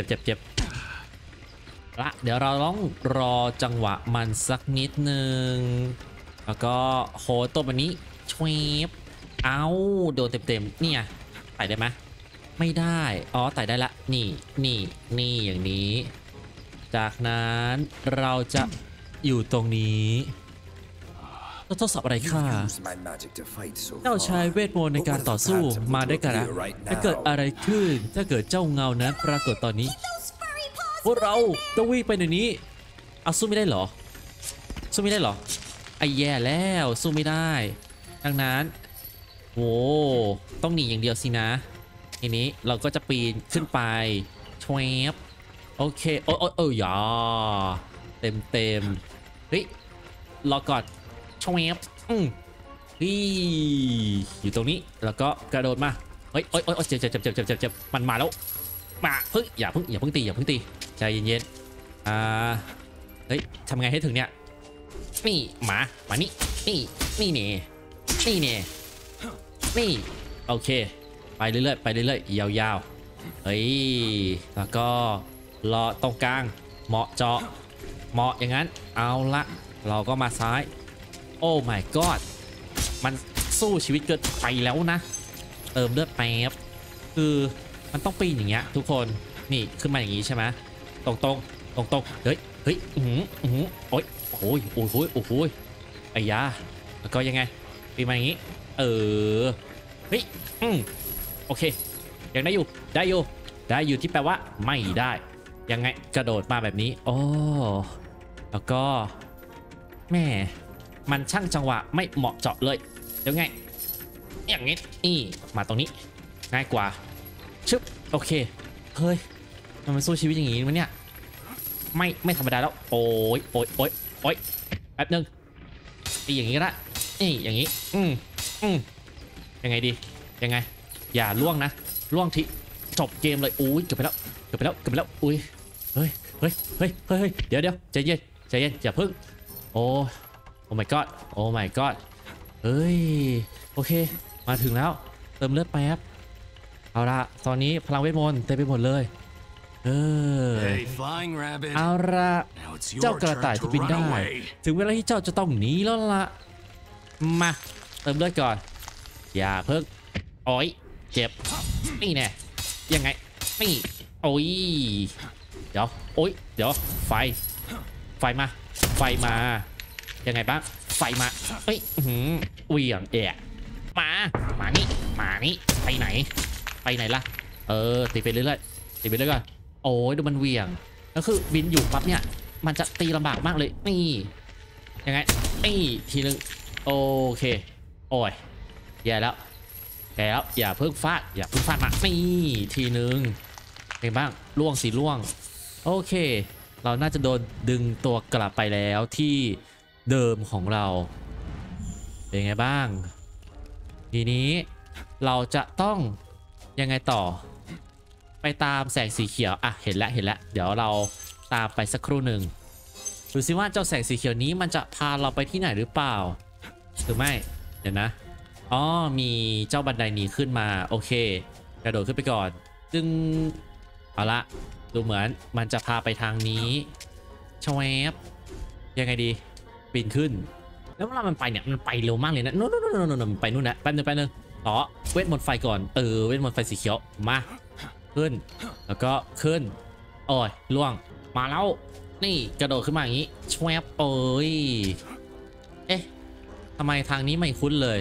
ละเดี๋ยวเราต้องรอจังหวะมันสักนิดนึงแล้วก็โหตัวแบบนี้ชวบโดนเต็มเนี่ยไต่ได้ไหมไม่ได้ไต่ได้ละนี่อย่างนี้จากนั้นเราจะอยู่ตรงนี้ทดสอบอะไรค่ะเจ้าชายเวทมนต์ในการต่อสู้มาได้กันนะจะเกิดอะไรขึ้นถ้าเกิดเจ้าเงานั้นปรากฏตอนนี้พวกเราต้องวิ่งไปในนี้สู้ไม่ได้เหรอแย่แล้วสู้ไม่ได้ดังนั้นโว้ต้องหนีอย่างเดียวสินะทีนี้เราก็จะปีนขึ้นไปชวบโอเคอย่าเต็มเฮ้ยรอก่อนชวบอยู่ตรงนี้แล้วก็กระโดดมาเฮ้ยเจ็บมันมาแล้วมาอย่าเพิ่งตีใจเย็นเฮ้ยทำไงให้ถึงเนี่ยนี่มานี่เนี่ยนี่โอเคไปเรื่อยๆไปเรื่อยๆยาวๆเฮ้ยแล้วก็รอตรงกลางเหมาะเจาะเหมาะอย่างนั้นเอาละเราก็มาซ้ายโอ้ my god มันสู้ชีวิตเกินไปแล้วนะเติมเลือดแป๊บคือมันต้องปีนอย่างเงี้ยทุกคนนี่ขึ้นมาอย่างงี้ใช่ไหมตรงเฮ้ยโอ้ยโอ้ยโอ้ยโอ้ยไอ้ยาแล้วก็ยังไงปีนมาอย่างงี้เเฮ้ยโอเคยังได้อยู่ที่แปลว่าไม่ได้ยังไงกระโดดมาแบบนี้โอ้แล้วก็แม่มันช่างจังหวะไม่เหมาะเจาะเลยเดี๋ยวไงอย่างงี้นี่มาตรงนี้ง่ายกว่าชึบโอเคเฮ้ยมันสู้ชีวิตอย่างงี้มั้ยเนี่ยไม่ธรรมดาแล้วโอ้ยแป๊บนึงอย่างงี้ก็ได้นี่อย่างงี้ยังไงดียังไงอย่าล่วงนะล่วงทีจบเกมเลยอุ้ยเกือบไปแล้วอุ้ยเฮ้ยเดี๋ยวใจเย็นอย่าพึ่งโอ้ my god โอ้ my god เฮ้ยโอเคมาถึงแล้วเติมเลือดแป๊บเอาละตอนนี้พลังเวทมนต์เต็มไปหมดเลย Hey, flying rabbit. เอาละ Now it's เจ้า your กระ turn ต่ายที่ to บิน run ได้ away. ถึงเวลาที่เจ้าจะต้องหนีแล้วล่ะมาเติมเลือดก่อนอย่าเพิ่งโอ้ยเจ็บนี่แน่ยังไงนี่โอ้ยเดี๋ยวโอ้ยเดี๋ยวไฟมายังไงบ้างไฟมาเฮ้ยเหวี่ยงมานี่ไปไหนล่ะตีไปเรื่อยก่อนโอ้ยดูมันเหวี่ยงแล้วคือบินอยู่ปั๊บเนี่ยมันจะตีลำบากมากเลยนี่ยังไงนี่ทีนึงโอเคโอ้ยแย่แล้วอย่าเพิ่งฟาดมานี่ทีนึงเป็นบ้างล่วงโอเคเราน่าจะโดนดึงตัวกลับไปแล้วที่เดิมของเราเป็นไงบ้างทีนี้เราจะต้องยังไงต่อไปตามแสงสีเขียวอ่ะเห็นแล้วเดี๋ยวเราตามไปสักครู่หนึ่งดูซิว่าเจ้าแสงสีเขียวนี้มันจะพาเราไปที่ไหนหรือเปล่าหรือไม่เดี๋ยวนะอ๋อมีเจ้าบันไดนี้ขึ้นมาโอเคกระโดดขึ้นไปก่อนจึงเอาละดูเหมือนมันจะพาไปทางนี้ชวบยังไงดีปีนขึ้นแล้วเวลามันไปเนี่ยมันไปเร็วมากเลยนะนู่นมันไปนู่นนะแป๊บนึงต่อเวทมนต์ไฟก่อนเวทมนต์ไฟสีเขียวมาขึ้นแล้วก็ขึ้นโอ้ยล่วงมาแล้วนี่กระโดดขึ้นมาอย่างนี้ชวบเอ๊ะทำไมทางนี้ไม่คุ้นเลย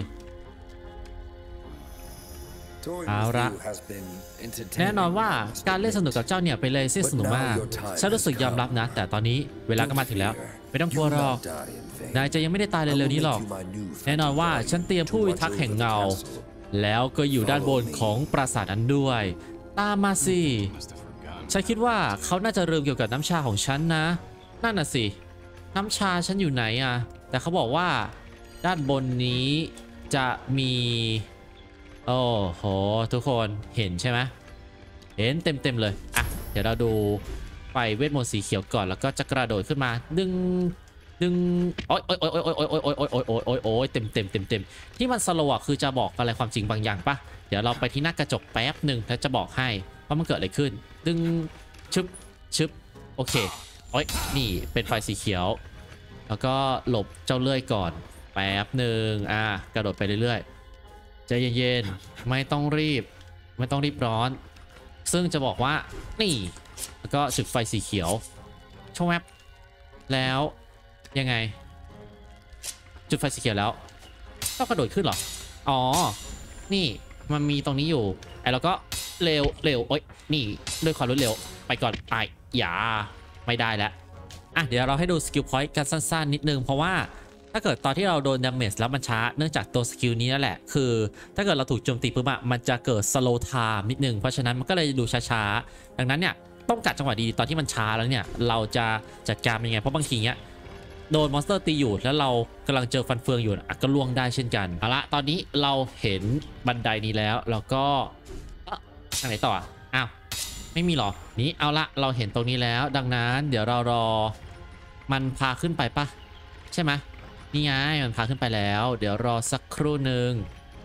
เอาละแน่นอนว่าการเล่นสนุกกับเจ้าเนี่ยไปเลยสนุกมากฉันรู้สึกยอมรับนะแต่ตอนนี้เวลาก็มาถึงแล้วไม่ต้องกลัวหรอกนายจะยังไม่ได้ตายเร็วๆนี้หรอกแน่นอนว่าฉันเตรียมผู้พิทักษ์แห่งเงาแล้วก็อยู่ด้านบนของปราสาทนั้นด้วยตามมาสิฉันคิดว่าเขาน่าจะลืมเกี่ยวกับน้ำชาของฉันนะนั่นน่ะสิน้ำชาฉันอยู่ไหนอะแต่เขาบอกว่าด้านบนนี้จะมีโอ้โหทุกคนเห็นใช่ไหมเห็นเต็มเลยอ่ะเดี๋ยวเราดูไฟเวทมนต์สีเขียวก่อนแล้วก็จะกระโดดขึ้นมาดึงโอ้ยเต็มที่มันสโลว์คือจะบอกอะไรความจริงบางอย่างปะเดี๋ยวเราไปที่หน้ากระจกแป๊บหนึ่งแล้วจะบอกให้ว่ามันเกิดอะไรขึ้นดึงชึบโอเคโอ้ยนี่เป็นไฟสีเขียวแล้วก็หลบเจ้าเลื่อยก่อนแป๊บหนึ่งกระโดดไปเรื่อยใจเย็นๆไม่ต้องรีบร้อนซึ่งจะบอกว่านี่แล้วก็จุดไฟสีเขียวชวบแล้วยังไงจุดไฟสีเขียวแล้วต้องกระโดดขึ้นเหรออ๋อนี่มันมีตรงนี้อยู่แล้วก็เร็วโอ๊ยนี่ด้วยความรวดเร็วไปก่อนอย่าไม่ได้แล้วเดี๋ยวเราให้ดูสกิลพอยต์กันสั้นๆนิดนึงเพราะว่าถ้าเกิดตอนที่เราโดนดาเมจแล้วมันช้าเนื่องจากตัวสกิลนี้นั่นแหละคือถ้าเกิดเราถูกโจมตีปุ๊บมันจะเกิดสโลว์ไทม์นิดนึงเพราะฉะนั้นมันก็เลยดูช้าๆดังนั้นเนี่ยต้องกัดจังหวะดีตอนที่มันช้าแล้วเนี่ยเราจะจัดการยังไงเพราะบางทีเนี่ยโดนมอนสเตอร์ตีอยู่แล้วเรากำลังเจอฟันเฟืองอยู่ก็ล่วงได้เช่นกันเอาละตอนนี้เราเห็นบันไดนี้แล้วเราก็ทางไหนต่ออ้าวไม่มีหรอนี่เอาละเราเห็นตรงนี้แล้วดังนั้นเดี๋ยวเรารอมันพาขึ้นไปปะใช่ไหมนี่ไงมันพาขึ้นไปแล้วเดี๋ยวรอสักครู่หนึ่ง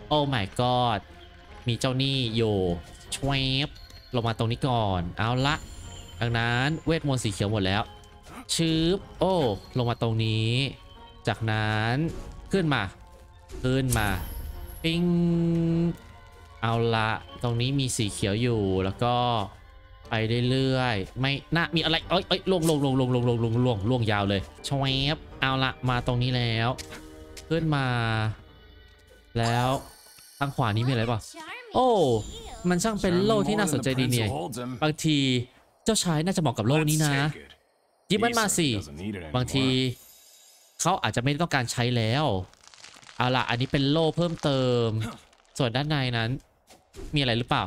โอ้ my god มีเจ้าหนี้อยู่ชวบลงมาตรงนี้ก่อนเอาละดังนั้นเวทมนต์สีเขียวหมดแล้วชืบโอ้ลงมาตรงนี้จากนั้นขึ้นมาปิ้งเอาละตรงนี้มีสีเขียวอยู่แล้วก็ไปเรื่อยๆไม่น่ามีอะไรเอ้ยล่วงยาวเลยชวบเอาละมาตรงนี้แล้วขึ้นมาแล้วทางขวานี้มีอะไรป่ะโอ้มันช่างเป็นโล่ที่น่าสนใจดีเนี่ยบางทีเจ้าชายน่าจะเหมาะกับโล่นี้นะหยิบมันมาสิบางทีเขาอาจจะไม่ต้องการใช้แล้วเอาล่ะอันนี้เป็นโล่เพิ่มเติมส่วนด้านในนั้นมีอะไรหรือเปล่า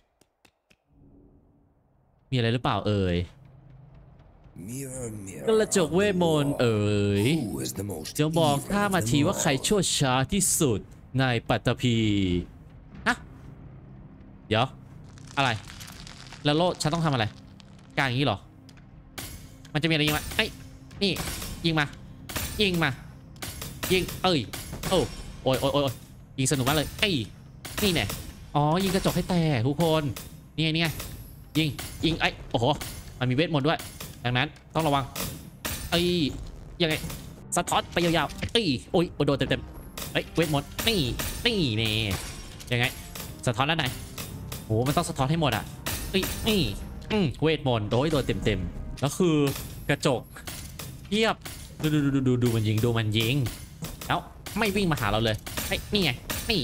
เอ่ย Mirror, mirror กระจกเวทมนต์เอ่ย who is the most จงบอก evil ข้า of มา them ทีว่า all? ใครชั่วช้าที่สุดในปัตตภีฮะเดี๋ยวอะไรแล้วโล่ฉันต้องทำอะไรกลางอย่างนี้เหรอมันจะมีอะไรยิงมาไอ้นี่ยิงมายิงเอ้ยโอ้ยยิงสนุกมากเลยไอ้นี่แน่อ๋อยิงกระจกให้แตกทุกคนนี่ไงยิงไอ้โอ้โหมันมีเวทมนต์ด้วยดังนั้นต้องระวังไอ้ยังไงสะท้อนไปยาวๆไอ้โอ้ยโดนเต็มเฮ้ยเวทมนต์นี่เนี่ยยังไงสะท้อนด้านไหนโอ้มันต้องสะท้อนให้หมดอ่ะนี่เวทมนต์โดนเต็มแล้วคือกระจกเทียบดูมันยิงแล้วไม่วิ่งมาหาเราเลยไอ้นี่ไงนี่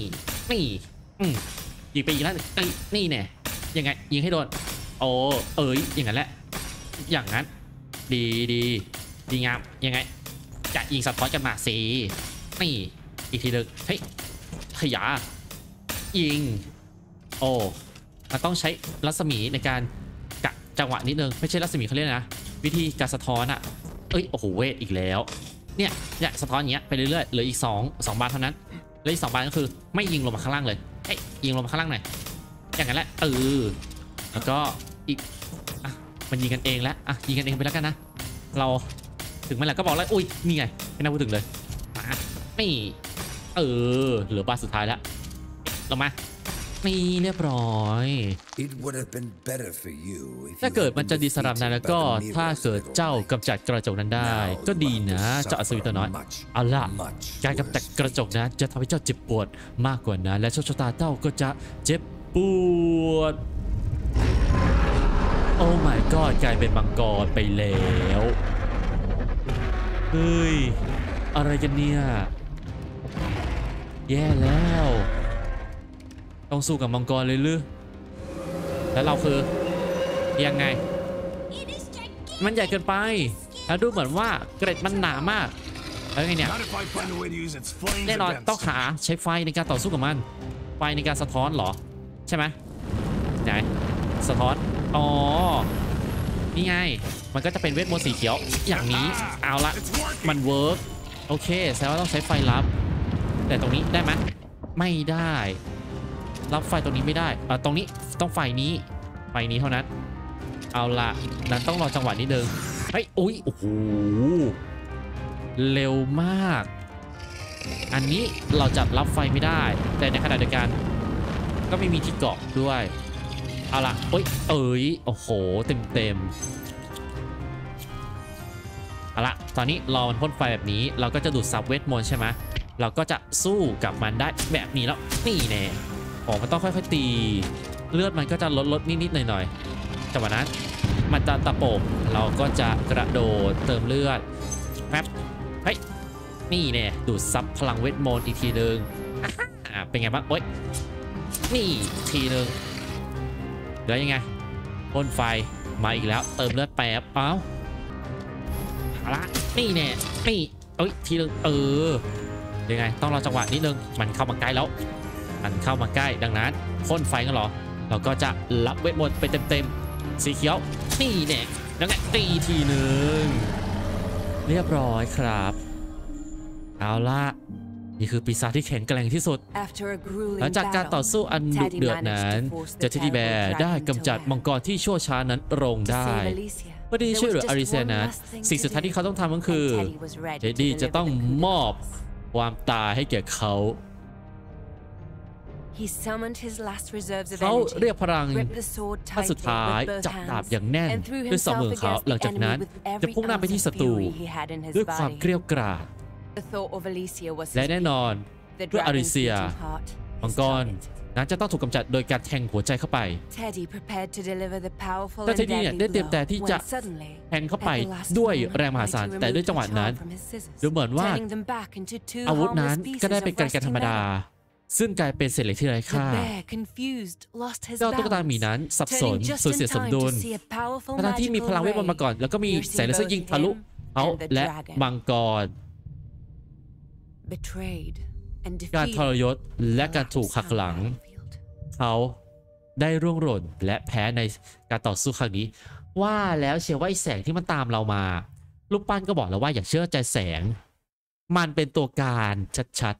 ยิงไปอีกแล้วนี่แน่ยังไงยิงให้โดนโอ้อย่างนั้นแหละอย่างนั้นดีงามยังไงจะยิงสะท้อนกันมาสินี่อีกทีนึงเฮ้ยขยะยิงโอ้มันต้องใช้รัศมีในการกะจังหวะนิดนึงไม่ใช่รัศมีเขาเรียกนะวิธีการสะท้อนอะโอ้โหเวทอีกแล้วเนี่ยสะท้อนอย่างเงี้ยไปเรื่อยๆเหลืออีก2บานเท่านั้นแล้วอีก2บานก็คือไม่ยิงลงมาข้างล่างเลยยิงลงมาข้างล่างหน่อยอย่างนั้นแหละแล้วก็อีกมันยิงกันเองแล้วยิงกันเองไปแล้วกันนะเราถึงเมื่อไหร่ก็บอกแล้วอุ้ยนี่ไงไม่น่าพูดถึงเลยนี่เหลือบานสุดท้ายแล้วลงมานี่เรียบร้อย It would have been better for you if ถ้า you เกิด had มัน been จะดีสำหรับนาย defeated แล้ว by ก็ the ถ้า mirrors เกิด little เจ้า boy. กำจัดกระจกนั้นได้ Now ก็ดี you นะ will เจ้าอัศวินตัวน้อย much, เอาล่ะ much การกำจัด worse กระจกนะจะทำให้เจ้าเจ็บปวดมากกว่านั้นและโชคชะตาเจ้าก็จะเจ็บปวดโอ้ my god กลายเป็นมังกรไปแล้วเฮ้ยอะไรกันเนี่ยแย่แล้วต้องสู้กับมังกรเลยหรือแล้วเราคือยังไงมันใหญ่เกินไปแล้วดูเหมือนว่าเกร็ดมันหนามากแล้วไงเนี่ยแน่นอนต้องหาใช้ไฟในการต่อสู้กับมันไฟในการสะท้อนเหรอใช่ไหมไหนสะท้อนอ๋อนี่ไงมันก็จะเป็นเวทมนต์สีเขียวอย่างนี้เอาละมันเวิร์กโอเคแสดงว่าต้องใช้ไฟลับแต่ตรงนี้ได้ไหมไม่ได้รับไฟตรงนี้ไม่ได้ตรงนี้ต้องไฟนี้เท่านั้นเอาละนั้นต้องรอจังหวะนิดนึงเฮ้ยอุ้ยโอ้โหเร็วมากอันนี้เราจะรับไฟไม่ได้แต่ในขณะเดียวกันก็ไม่มีที่เกาะด้วยเอาละโอ้โหเต็มเอาละตอนนี้รอมันพ่นไฟแบบนี้เราก็จะดูดซับเวทมนต์ใช่ไหมเราก็จะสู้กับมันได้แบบนี้แล้วนี่แน่มันต้องค่อยๆตีเลือดมันก็จะลดนิดๆหน่อยๆจังหวะนั้นมันจะตะโปกเราก็จะกระโดดเติมเลือดแป๊บเฮ้ยนี่แน่ดูดซับพลังเวทมนต์อีกทีนึงเป็นไงบ้างโอ๊ยนี่ทีนึงแล้วยังไงพ่นไฟมาอีกแล้วเติมเลือดแป๊บเอาละนี่แน่นี่ทีนึงยังไงต้องรอจังหวะนิดนึงมันเข้ามาใกล้แล้วมันเข้ามาใกล้ดังนั้นพ่นไฟกันหรอเราก็จะรับเวทมนต์ไปเต็มสีเขียวนี่แน่แล้วไงตีทีนึงเรียบร้อยครับเอาล่ะนี่คือปีศาจที่แข็งแกร่งที่สุดหลังจากการต่อสู้อันดุเดือดนั้นเจ้าเท็ดดี้แบร์ได้กำจัดมังกรที่ชั่วช้านั้นลงได้เพื่อที่ช่วยเหลืออาริเซียนั้นสิ่งสุดท้ายที่เขาต้องทำก็คือเท็ดดี้จะต้องมอบความตายให้แก่เขา He summoned his last reserves of เขา energy, เรียกพลัง gripped the sword ท่านสุด tightly ท้าย with both จับดาบ hands, อย่างแน่น and threw ด้วยสองมือ himself เขา against หลัง the จากนั้น enemy with จะ every พุ่งหน้าไป ounce ที่ of ศัตรู fury he had in his ด้วยความ body. เกรี้ยวกราด The thought of Alicia was และ his แน่นอน the ด้วยอาริ dragon's เซีย beating heart, มัง his กร target. นั้นจะต้องถูกกำจัดโดยการแทงหัวใจเข้าไป Teddy prepared to deliver the powerful เจ้า and เท็ดดี้เนี่ย deadly ได้เตรียม blow แต่ที่จะ when suddenly, แทงเข้าไป at the last ด้วย moment, แรงมหาศาล Mighty แต่ด้วย removed จังหวะ the นั้น charm from his scissors, ดูเหมือนว่า turning them back into two อาวุธนั้น harmless ก็ได้ pieces เป็น of การธร rusting รมดา metal. ซึ่งกลายเป็นเศษเหล็กที่ไร้ The ค่า bear, confused, lost his เจ้าตุ๊กตาหมี balance, นั้นสับสน turning just สูญ in เสียสม time ดุ to ล see a powerful ทั้งที่มีพ magical ลังเวทมนต์มา ray ก่อน แล้วก็มี piercing แสงเลเซอร์ both ยิงทะลุ him เขา and the และ dragon. มังกร Betrayed and การ defeated, ทรยศและการถูก collapsed หัก on the หลัง battlefield. เขาได้ร่วงหล่นและแพ้ในการต่อสู้ครั้งนี้ ว่าแล้วเชื่อว่าไอ้แสงที่มันตามเรามาลูกปั้นก็บอกแล้วว่าอย่าเชื่อใจแสง มันเป็นตัวการชัด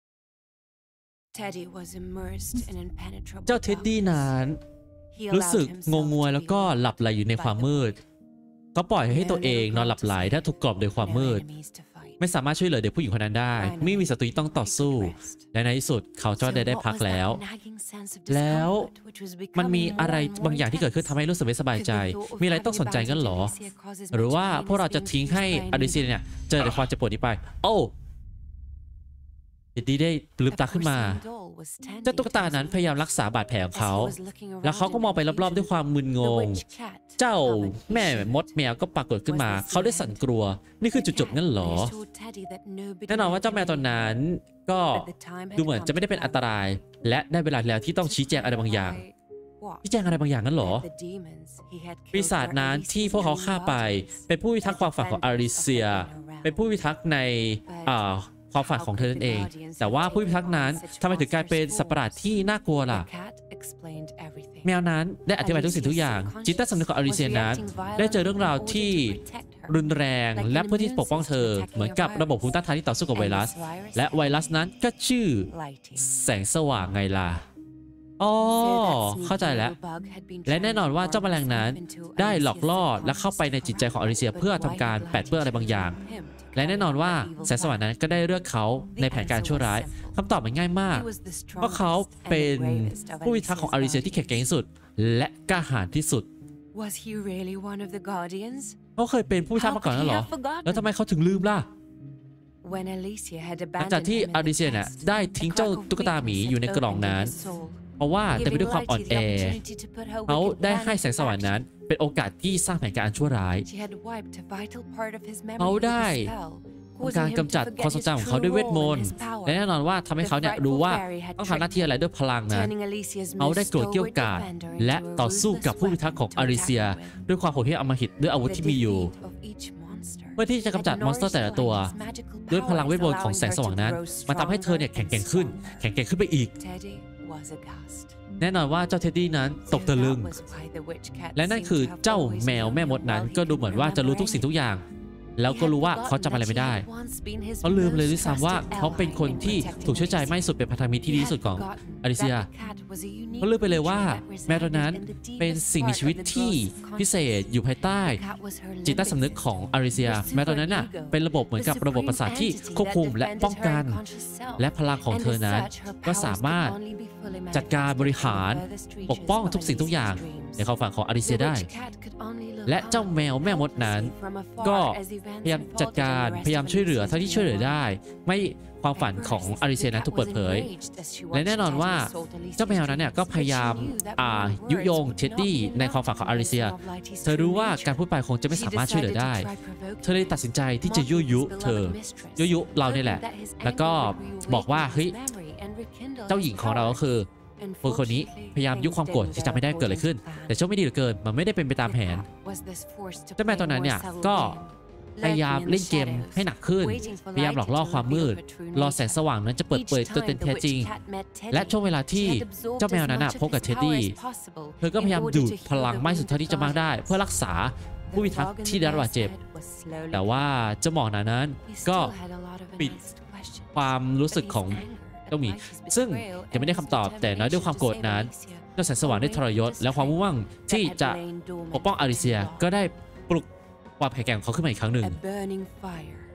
Teddy was immersed in impenetrable ๆ เจ้าเท็ดดี้ darkness. นั้น He รู้ allowed สึก himself งงงวย to แล้ว be ก็ lulled หลับไหลอยู่ใน by ความ the มืด moonlight. เขาปล่อยให้ No ตัวเอง little นอนหลับไหล girl to ถ้าถูกกรอบด้วยความ No มืด enemies to fight. ไม่สามารถช่วยเหลือเด็กผู้หญิงคนนั้นได้ ไม่มีศัตรูที่ต้องต่อสู้ และในที่สุดเขาก็ So ได้ what พัก was that แล้ว nagging sense of แล้ว discomfort which was มันมี becoming อะไร more and more บางอย่างที่เกิดขึ้น intense? ทำให้รู้สึกไม่สบายใจ Could the thought of มีอะไร having ต้องสนใจงั้นเหรอ abandoned Alicia cause as หรือ much ว่า pain พวกเรา as จะ being ทิ้งให้ chosen by อลิเซีย enemy? เนี่ยเจอแต่ความเจ็บปวดนี้ไป โอ้เท็ดดี้ได้ลืม The ตาขึ้นมา porcelain doll was เจ้า tending ตุ๊ก to ตา his นั้นพยายามรักษาบาดแผลของ As เขา he was looking แล้วเขา around ก็มองไป in รอบๆด้วยความมึนง confusion, ง the witch cat เจ้า of แม่ Alicia มดแมวก็ปรากฏขึ้นมา เขาได้สั่นกลัว นี่คือจุดจบงั้นเหรอ assured Teddy that nobody แน่นอนว่าเจ้าแมวตัวนั้นก็ But the time had ดูเหมือนจะไม่ได้เป็นอันตราย และได้เวลาแล้วที่ต้องชี้แจงอะไรบางอย่าง What? ชี้แจงอะไรบางอย่างงั้นเหรอ The demons he had killed ปีศาจ were นั้น Alicia's ที่พวกเขาฆ่าไป guardians, เป็นผู้พิทักษ์ความฝันของอาริเซีย เป็นผู้พิทักษ์ในความฝันของเธอนั่นเอง แต่ว่าผู้พิทักษ์นั้นทำไมถึงกลายเป็นสัตว์ประหลาดที่น่ากลัวล่ะ The cat explained everything. แมวนั้นได้อธิบายทุกสิ่งทุกอย่าง จิตใต้สำนึกของอาริเซียนั้นได้เจอเรื่องราวที่รุนแรงและเพื่อที่จะปกป้องเธอ เหมือนกับระบบภูมิต้านทานที่ต่อสู้กับไวรัส และไวรัสนั้นก็ชื่อ Lighting. แสงสว่างไงล่ะ อ๋อ So that เข้าใจ sneaky แล้ว little bug had been และแน่นอนว่า trying to เจ้าแมลงนั้น form itself into ได้หลอกล่อ Alicia's และเข้าไปในจิตใจของอาริเซีย เพื่อทำการแปดเปื้อนอะไรบางอย่าง him to และแน่นอนว่า carry out แสงสว่างนั้นก็ได้เลือกเขาในแผนการชั่วร้ายคำตอบมันง่ายมาก He was the เพราะเขา strongest and เป็น the bravest of ผู้พิทักษ์ของอาริเซียที่แข็งแกร่งที่สุด และกล้าหาญที่สุด Was he really one of the guardians? เขาเคยเป็นผู้พิทักษ์มาก่อนแล้วเหรอ แล้วทำไมเขาถึงลืมล่ะ When Alicia had หลังจาก abandoned ที่ him in อา the ริเซียเนี่ย past, ได้ a ทิ้งเจ้า crack of ตุ๊กตาหมี weakness อยู่ใน had กล่อง opened in นั้น his soul, เพราะว่าเต็มไป giving ด้วยความอ่อน Lighty แอ the opportunity to put her เขา wicked ได้ plan ให้แสง into สว่างนั้น action. เป็นโอกาสที่สร้างแผนการอันชั่วร้าย She had wiped a vital part of his memory เขา with ได้ a spell, ทำ causing การ him กำจัด to ความ forget ทรง his จำของเขา true ด้วยเวท role ม and นต์ his power. และแน่นอนว่าทำให้เขาเนี่ยรู้ว่าต้องทำหน้าที่อะไรด้วยพลังนะ Turning Alicia's เขา most ได้โกรธเกรี้ยว stalwart กราด defender และ into a ต่อสู้กับ ruthless ผู้พิทักษ์ของ weapon อา to ริเซีย attack with. ด้วยความโหดเหี้ยมอำมหิตด้วยอาวุธ The ที่มีอยู่ defeat of each monster เพื่อที่จะกำจัดมอนสเตอร์แต่ละตัว ด้วยพลังเวทมนต์ของแสงสว่างนั้นมันทำให้เธอเนี่ยแข็งแกร่งขึ้น แข็งแกร่งขึ้นไปอีก Teddy was aghast. แน่นอนว่าเจ้าเท็ดดี้นั้นตกตะลึง และนั่นคือเจ้าแมวแม่มดนั้นก็ดูเหมือนว่าจะรู้ทุกสิ่งทุกอย่าง แล้วก็รู้ว่าเขาจำอะไรไม่ได้เขาลืมเลยด้วยซ้ำว่าเขาเป็นคนที่ถูกเชื่อใจมากที่สุดเป็นพันธมิตรที่ดีที่สุดของอาริเซียเขาลืมไปเลยว่าแมวตัวนั้นเป็นสิ่งมีชีวิตที่พิเศษอยู่ภายใต้จิตใต้สำนึกของอาริเซียแมวตัวนั้นน่ะเป็นระบบเหมือนกับระบบประสาทที่ควบคุมและป้องกันและพลังของเธอนั้นก็สามารถจัดการบริหารปกป้องทุกสิ่งทุกอย่างในความฝันของอาริเซียได้และเจ้าแมวแม่มดนั้นก็พยายามจัดการพยายามช่วยเหลือเท่าที่ช่วยเหลือได้ไม่ความฝันของอาริเซียนั้นถูกเปิดเผยและแน่นอนว่าเจ้าแมวนั้นเนี่ยก็พยายามยุยงเท็ดดี้ในความฝันของอาริเซียเธอรู้ว่าการพูดไปคงจะไม่สามารถช่วยเหลือได้เธอเลยตัดสินใจที่จะยั่วยุเธอยั่วยุเราเนี่ยแหละแล้วก็บอกว่าเฮ้ยเจ้าหญิงของเราก็คือคนนี้พยายามยุความโกรธที่จำไม่ได้เกิดอะไรขึ้นแต่โชคไม่ดีเหลือเกินมันไม่ได้เป็นไปตามแผนเจ้าแมวตัวนั้นเนี่ยก็พยายามเล่นเกมให้หนักขึ้นพยายามหลอกล่อความมืดรอแสงสว่างนั้นจะเปิดเผยตัวตนแท้จริงและช่วงเวลาที่เจ้าแมวนั้นพบกับเท็ดดี้เธอก็พยายามดูดพลังมากสุดเท่าที่จะมากได้เพื่อรักษาผู้พิทักษ์ที่ได้รับบาดเจ็บแต่ว่าเจ้าหมอนั้นก็ปิดความรู้สึกของเจ้าหมีซึ่งยังไม่ได้คำตอบแต่น้อยด้วยความโกรธนั้นเจ้าแสงสว่างได้ทรยศและความมุ่งมั่นที่จะปกป้องอาริเซียก็ได้ปลุกความแข็งแกร่งของเขาขึ้นมาอีกครั้งหนึ่งค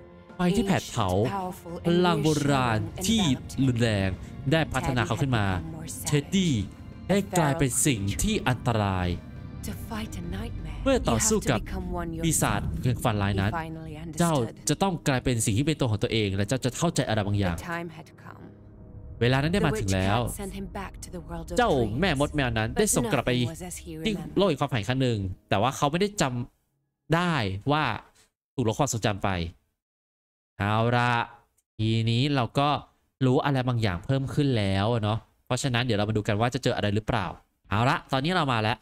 ที่แผดเผาพลังโบราณที่รุนแรงได้พัฒนาเขาขึ้นมาเท็ดดี้ได้กลายเป็นสิ่งที่อันตรายเมื่อต่อสู้กับปีศาจแห่งฝันร้ายนั้นเจ้าจะต้องกลายเป็นสิ่งที่เป็นตัวของตัวเองและเจ้าจะเข้าใจอะไรบางอย่างเวลานั้นได้มาถึงแล้วเจ้าแม่มดแมวนั้นได้ส่งกลับไปที่โลกอีกความฝันอีกครั้งหนึ่งแต่ว่าเขาไม่ได้จำได้ว่าถูกลบความทรงจำไปเอาละทีนี้เราก็รู้อะไรบางอย่างเพิ่มขึ้นแล้วเนาะเพราะฉะนั้นเดี๋ยวเรามาดูกันว่าจะเจออะไรหรือเปล่าเอาละตอนนี้เรามาแล้ว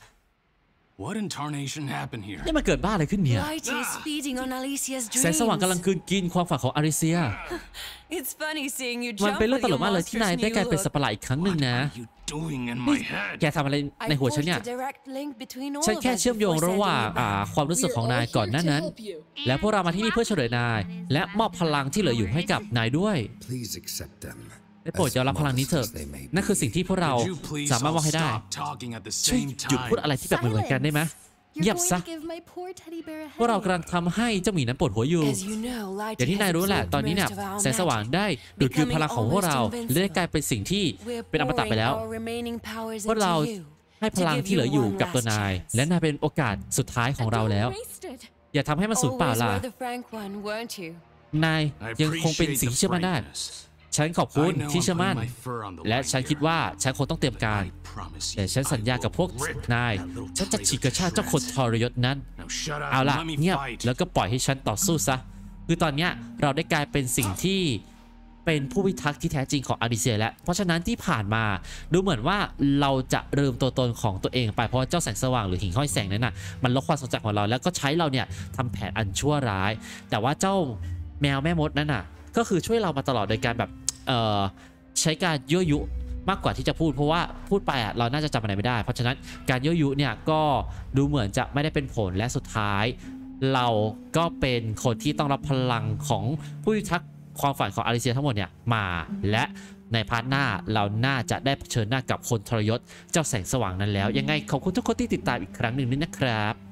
What in tarnation happened here? นี่มันเกิดบ้าอะไรขึ้นเนี่ย Light is feeding on Alicia's แสงสว่างกำลัง dreams. กินความฝันของอาริเซีย It's funny seeing you มัน jump เป็นเรื่อง with ตล your กมากเลยที่นาย monstrous ได้กลาย new เป็นสัต look. ว์ประหลาดอีกครั้งหนึ่ง What นะ are you doing in my head? แกทำอะไรใน I หัวฉัน forged เนี่ย a direct link between all ฉัน of แค่ us เชื่อมโยง before ระหว่าง sending you back. ความรู้สึกของนายก่อนหน้านั้น และพวกเรามาที่นี่เพื่อเฉลยนาย และมอบพลังที่เหลืออยู่ให้กับนายด้วย Please accept them. ได้โปรดยอมรับพลังนี้เถอะ นั่นคือสิ่งที่พวกเรา Could you please สามารถม all อบให้ได้ stop talking at the ช่วย same หยุดพูด time? อะไรที่แบบเหมือนกันได้ไหม You're Yep, going sir. to give my poor teddy bear a พวกเรา headache. กำลังทำให้เจ้าหมีนั้นปวดหัวอยู่ As you know, Light อย่างที่นาย has รู้แหละ absorbed ตอนนี้เนี่ย most of our แสงสว่าง magic, ได้ดูดกลืนพลังของพวกเรา becoming almost และได้กลายเป็นสิ่งที่ We're เป็นอมตะไปแล้ว pouring our remaining powers พวกเรา into you ให้พลังที่เหลืออยู่กับตัวนาย และนายเป็นโอกาสสุดท้ายของเราแล้ว Don't waste it. อย่าทำให้มันสูญเปล่า Always ล่ะ were the frank one, weren't you? นาย I ยังคงเป็น appreciate สิ่ง the ที่เชื่อมั่นได้ frankness. ฉันขอบคุณ I know ที่ I'm เชื่อมั่น putting my fur on the และ line ฉัน here. คิดว่าฉันคงต้องเตรียมการ I promise you, แต่ฉันสัญญากับพวก I will rip นาย that little ฉันจะ traitor ฉีกกระชาก to เจ้าคน shreds. ทรยศนั้น Now shut up เอา and ล่ะ let me เงียบ fight. แล้วก็ปล่อยให้ฉันต่อสู้ซะคือตอนเนี้ยเราได้กลายเป็นสิ่งที่เป็นผู้พิทักษ์ที่แท้จริงของอาริเซียแล้วเพราะฉะนั้นที่ผ่านมาดูเหมือนว่าเราจะลืมตัวตนของตัวเองไปเพราะเจ้าแสงสว่างหรือหิ่งห้อยแสงนั้นน่ะมันลบความทรงจำของเราแล้วก็ใช้เราเนี่ยทำแผนอันชั่วร้าย แต่ว่าเจ้าแมวแม่มดนั้นน่ะก็คือช่วยเรามาตลอดโดยการแบบใช้การยั่วยุมากกว่าที่จะพูดเพราะว่าพูดไปเราน่าจะจำอะไรไม่ได้เพราะฉะนั้นการยั่วยุเนี่ยก็ดูเหมือนจะไม่ได้เป็นผลและสุดท้ายเราก็เป็นคนที่ต้องรับพลังของผู้พิทักษ์ความฝันของอาริเซียทั้งหมดเนี่ยมาและในพาร์ทหน้าเราน่าจะได้เผชิญหน้ากับคนทรยศเจ้าแสงสว่างนั้นแล้วยังไงขอบคุณทุกคนที่ติดตามอีกครั้งหนึ่งด้วยนะครับ